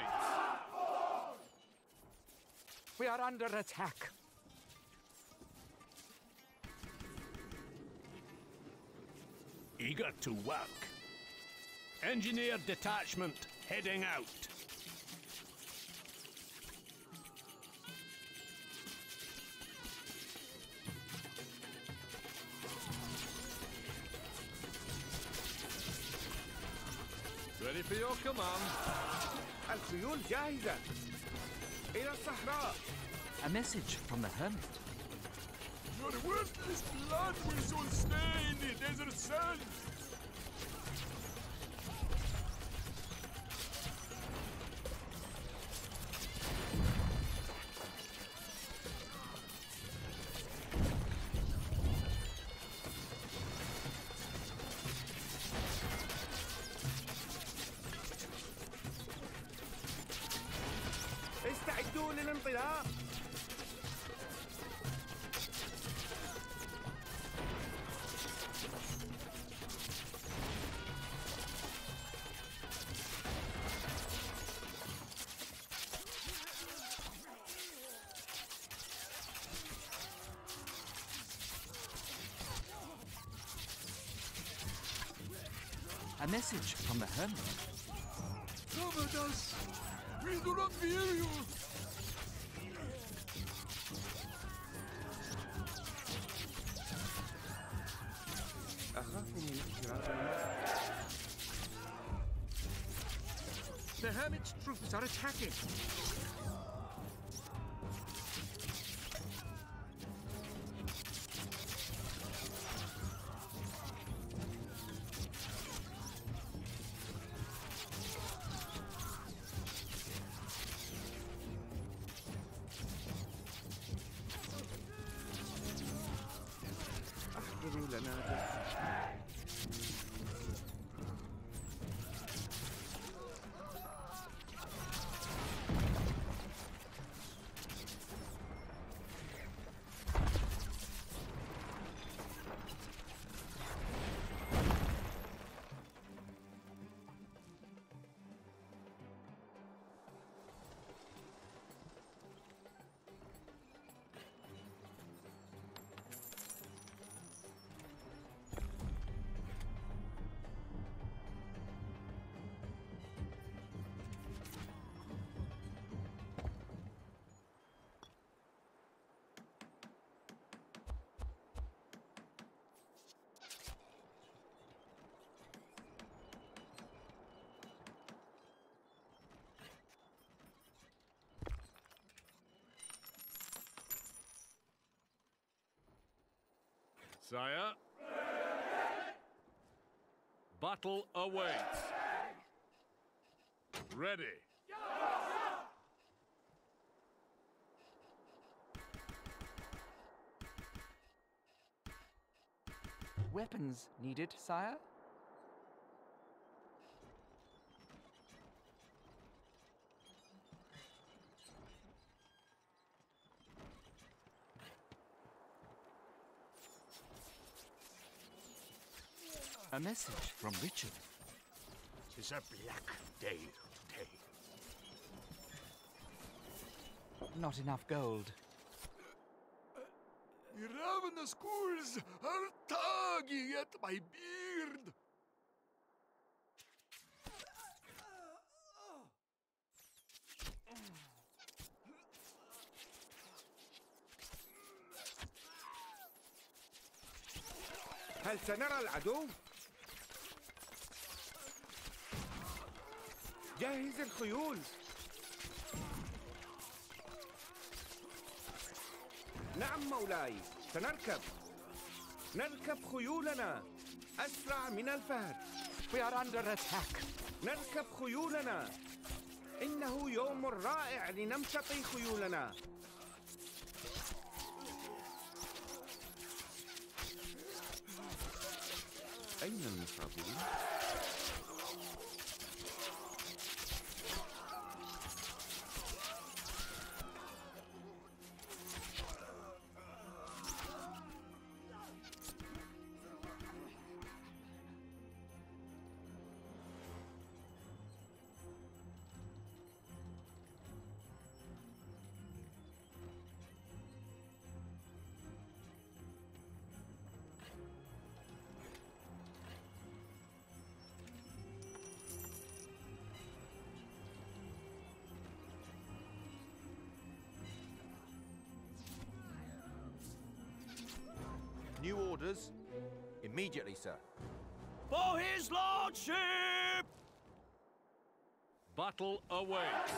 We are under attack. Eager to work. Engineer detachment heading out. Ready for your command. الخيول جاهزة. إلى الصحراء. A message from the Hermit. Your worthless blood will soon stain the desert sand. استعدوا للانطلاق. A message from the Hermit. Cover us. We do not fear you. أخاف من احتراق الماء. The Hermit's troops are attacking. خيولنا بالسحر. Sire. Battle awaits. Ready. Weapons needed, sire? A message from Richard. Tis a black day today. Not enough gold. The ravenous ghouls are tugging at my beard. هل سنرى العدو؟ جهز الخيول. نعم مولاي، سنركب. نركب خيولنا أسرع من الفهد. We are under attack. نركب خيولنا. إنه يوم رائع لنمتطي خيولنا. أين المصابون؟ New orders. Immediately, sir. For his lordship! Battle awaits.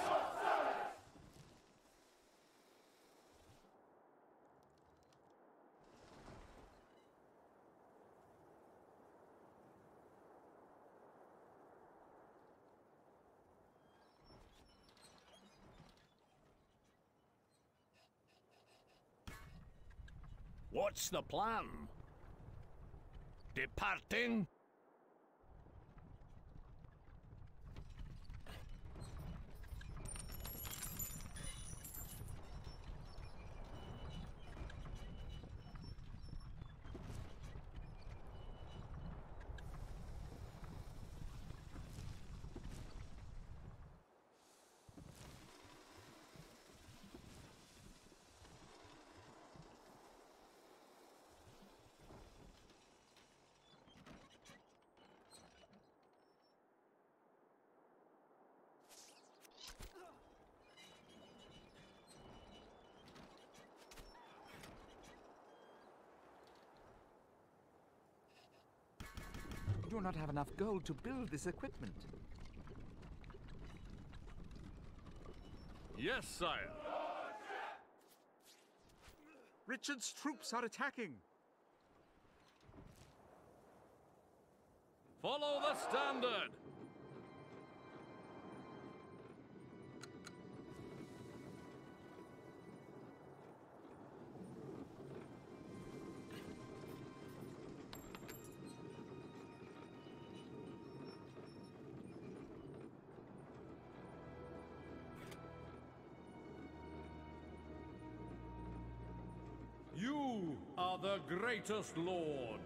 What's the plan? Departing? We do not have enough gold to build this equipment. Yes, sire. Richard's troops are attacking. Follow the standard. are the greatest lord.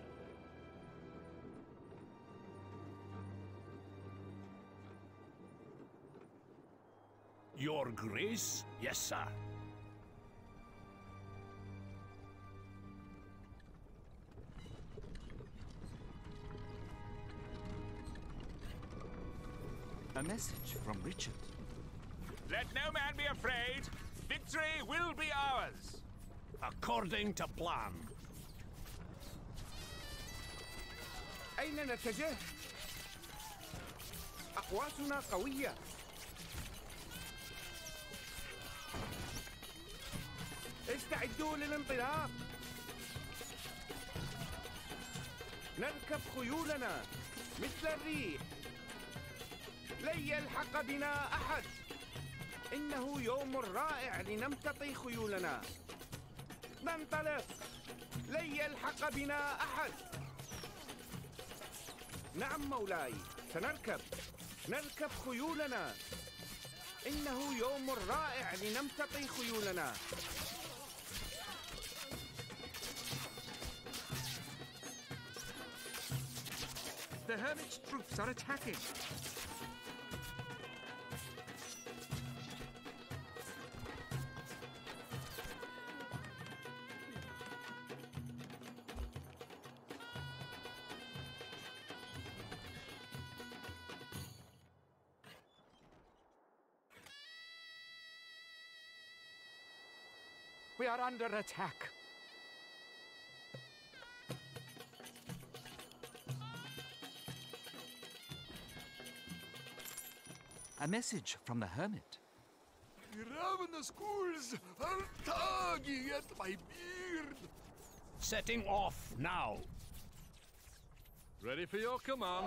Your Grace? Yes, sir. A message from Richard. Let no man be afraid. Victory will be ours. According to plan. أين نتجه؟ أقواسنا قوية. استعدوا للانطلاق. نركب خيولنا مثل الريح. لن يلحق بنا أحد. إنه يوم رائع لنمتطي خيولنا. ننطلق. لن يلحق بنا أحد. نعم مولاي، سنركب. نركب خيولنا. إنه يوم رائع لنمتطي خيولنا. The Hermit's troops are attacking. We are under attack. A message from the Hermit. The ravenous ghouls are tugging at my beard. Setting off now. Ready for your command.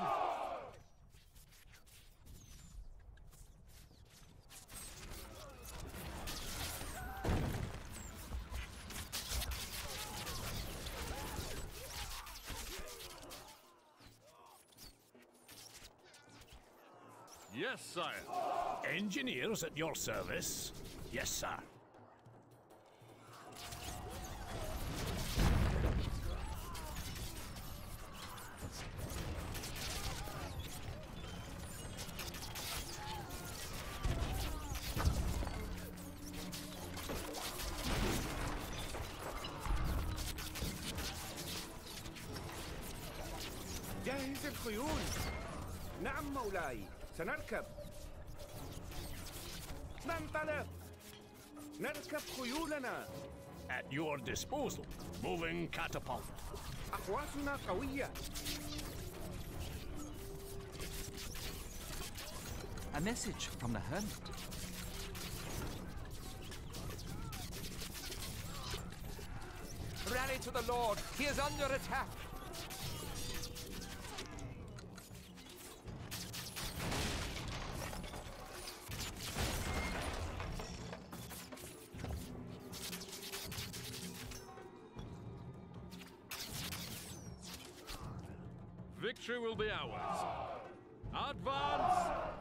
Yes, sire. Engineers at your service. Yes, sir. جهز الخيول. نعم مولاي، سنركب. ننطلق. نركب خيولنا. At your disposal. Moving catapult. أقواسنا قوية. A message from the Hermit. Rally to the Lord. He is under attack. Victory will be ours. Advance!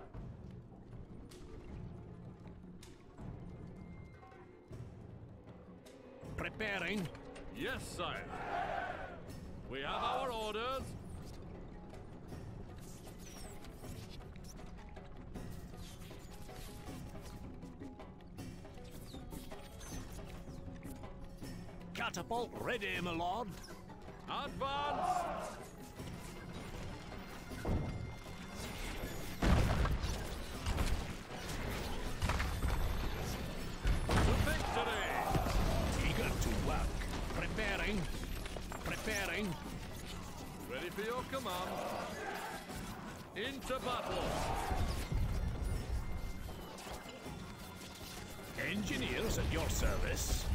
Preparing. Yes, sire. We have our orders. Catapult ready, my lord. Advance! Preparing. Preparing. Ready for your command. Into battle. Engineers at your service.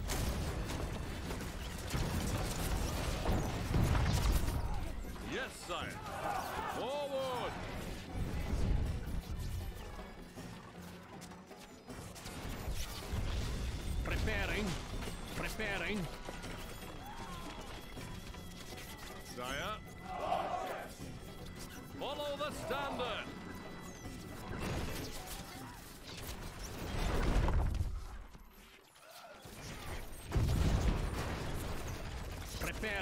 Yes, sire. Forward. Preparing. Preparing. Sire. Follow the standard.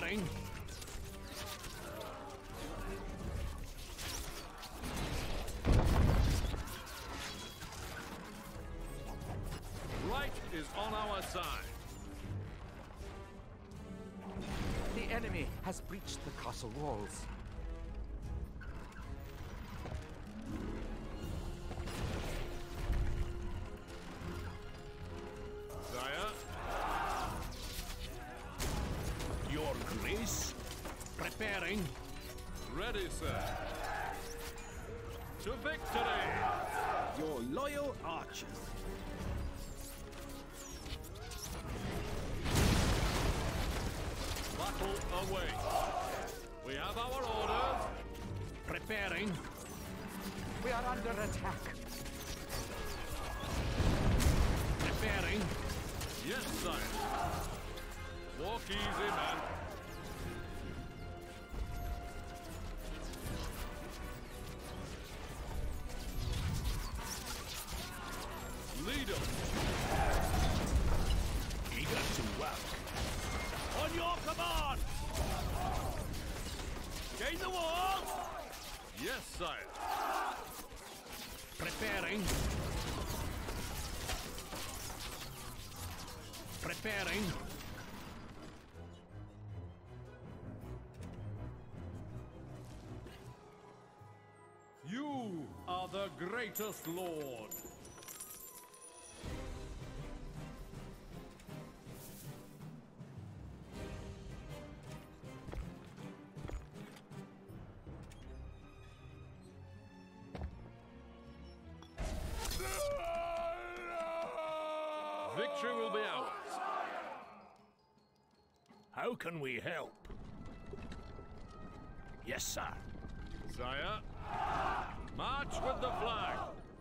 Preparing. Right is on our side. The enemy has breached the castle walls. Sire, Your Grace. Preparing. ready, sir. To victory! Your loyal archers. Battle awaits. We have our orders. Preparing. We are under attack. Preparing. Yes, sire. Walk easy, man. Lead 'em. Eager to work. On your command! Gain the wall! Yes, sire. Preparing. Preparing. You are the greatest lord. Victory will be ours. How can we help? Yes, sir. Sire, march with the flag.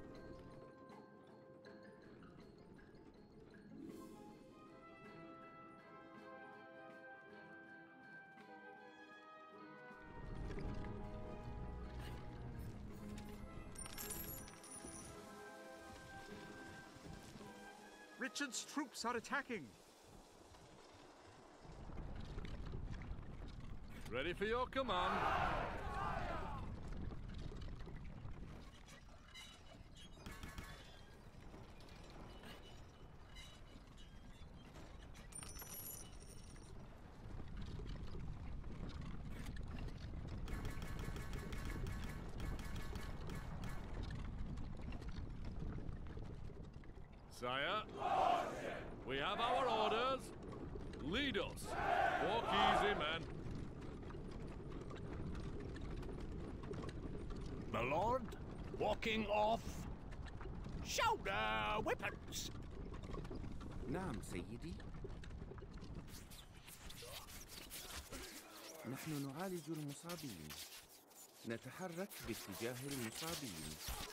Richard's troops are attacking. Ready for your command. Sire, we have our orders. Lead us. Walk easy, men. My lord, walking off. Shoulder weapons. نعم سيدي. نحن نعالج المصابين. نتحرك باتجاه المصابين.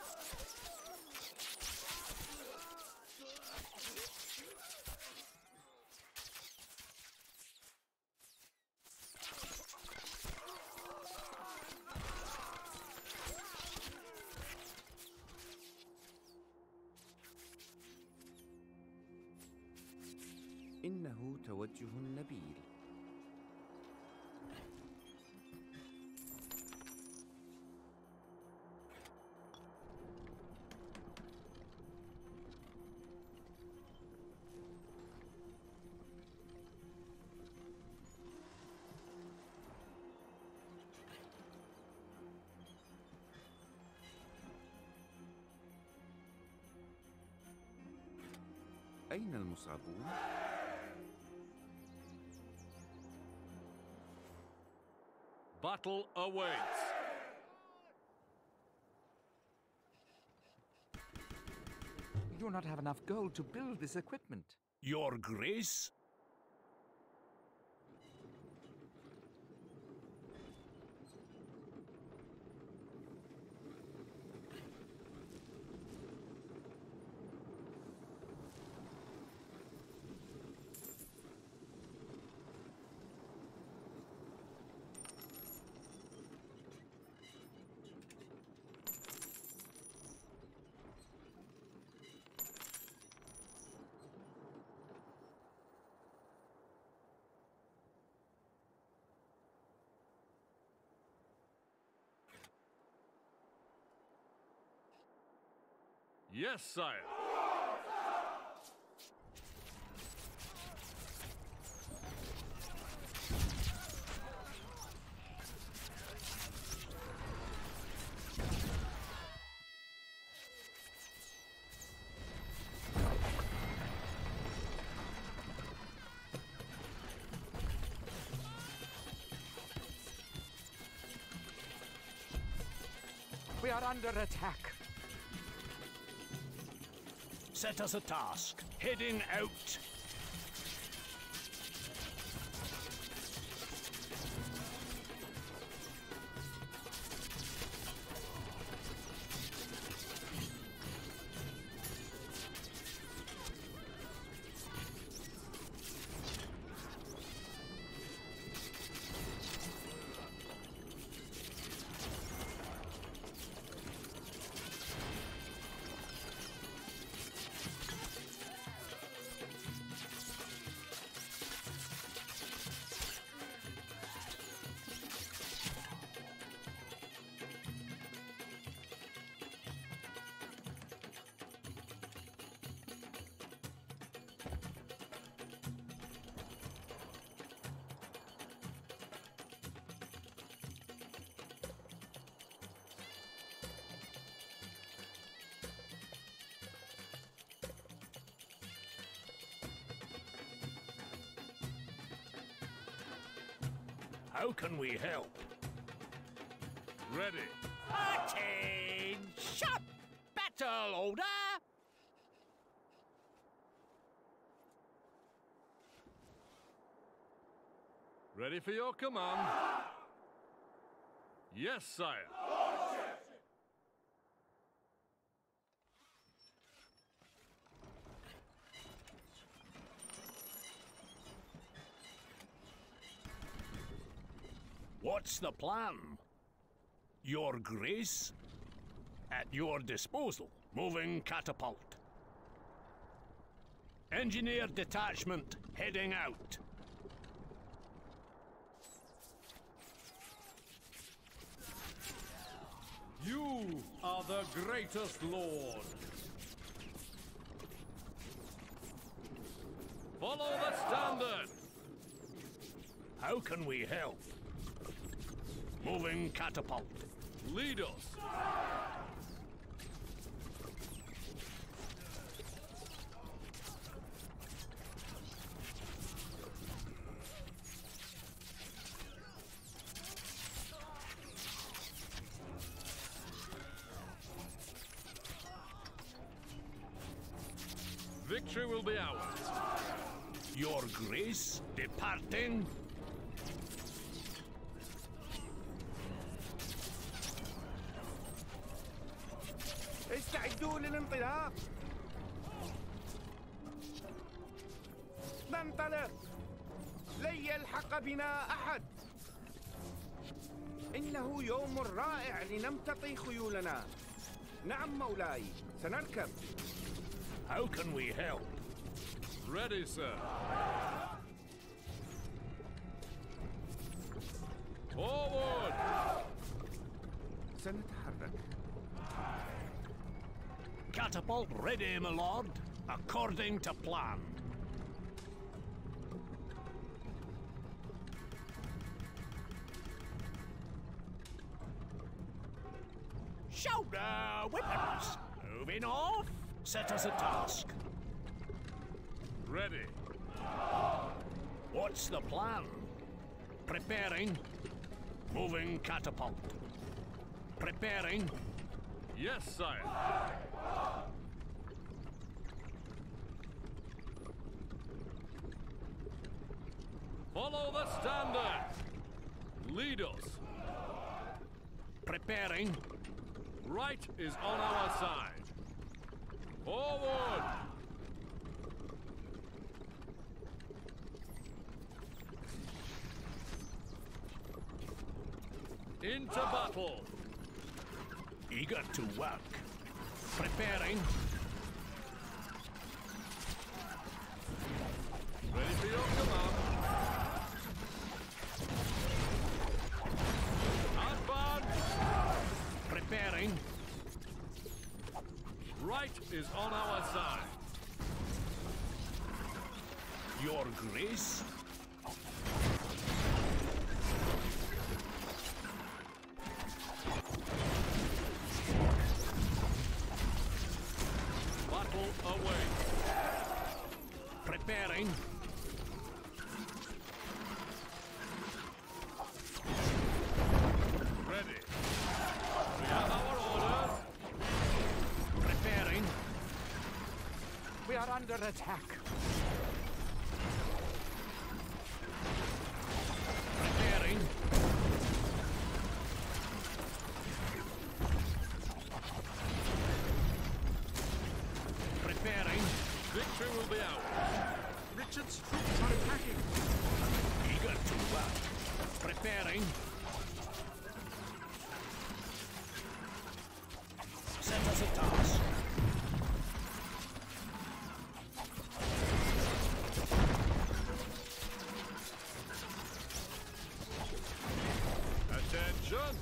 إنه توجه نبيل. أين المصابون؟ Battle awaits. We do not have enough gold to build this equipment. Your Grace. Yes, sire. We are under attack. Set us a task. Heading out. How can we help? Ready. Attention! Battle order! Ready for your command. Yes, sire. What's the plan? Your Grace? At your disposal. Moving catapult. Engineer detachment heading out. You are the greatest lord. Follow the standard. How can we help? Moving catapult. Lead us. Victory will be ours. Your Grace departing. استعدوا للانطلاق. ننطلق. لن يلحق بنا أحد. إنه يوم رائع لنمتطي خيولنا. نعم مولاي، سنركب. How can we help? Ready, sir. Forward! سنتحرك. Catapult ready, my lord. According to plan. Shoulder weapons. Moving off. Set us a task. Ready. What's the plan? Preparing. Moving catapult. Preparing. Yes, sire. Follow the standard. Lead us. Preparing. Right is on our side. Forward! Into battle! Eager to work. Preparing. Ready for your command. Advance! Preparing. Might is on our side. Your grace? Battle away. Preparing. Ready. We have our orders. Preparing. We are under attack. Preparing. Preparing. Victory will be ours. Richard's troops are attacking. Eager to work. Preparing. Set us a task. Attention.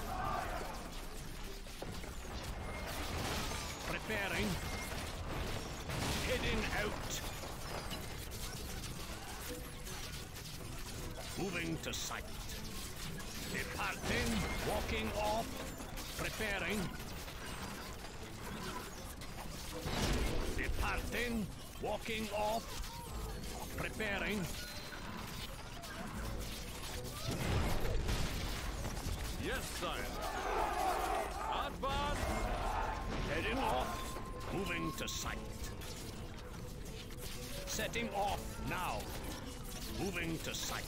Preparing. Heading out. Moving to sight. Departing. Walking off. Preparing. Departing. Walking off. Preparing. Yes, sire. Advance. Heading off. Moving to sight. Setting off now. Moving to sight.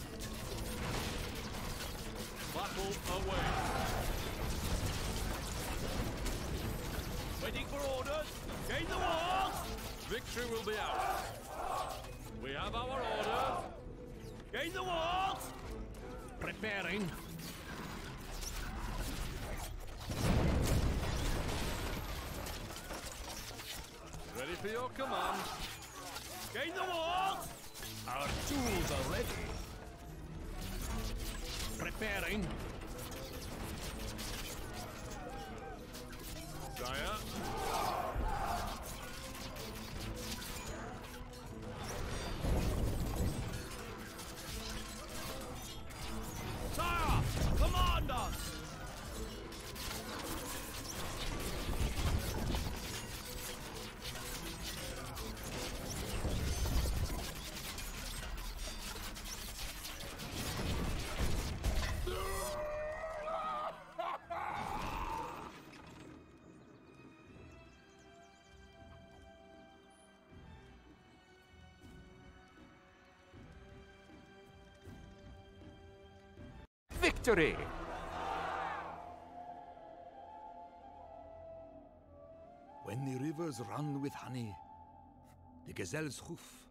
Battle away. Waiting for orders. Gain the walls. Victory will be ours. We have our orders. Gain the walls. Preparing. Ready for your command. Gain the walls. Our tools are ready. Preparing. Sire. Sire, command us. Victory! When the rivers run with honey, the gazelle's hoof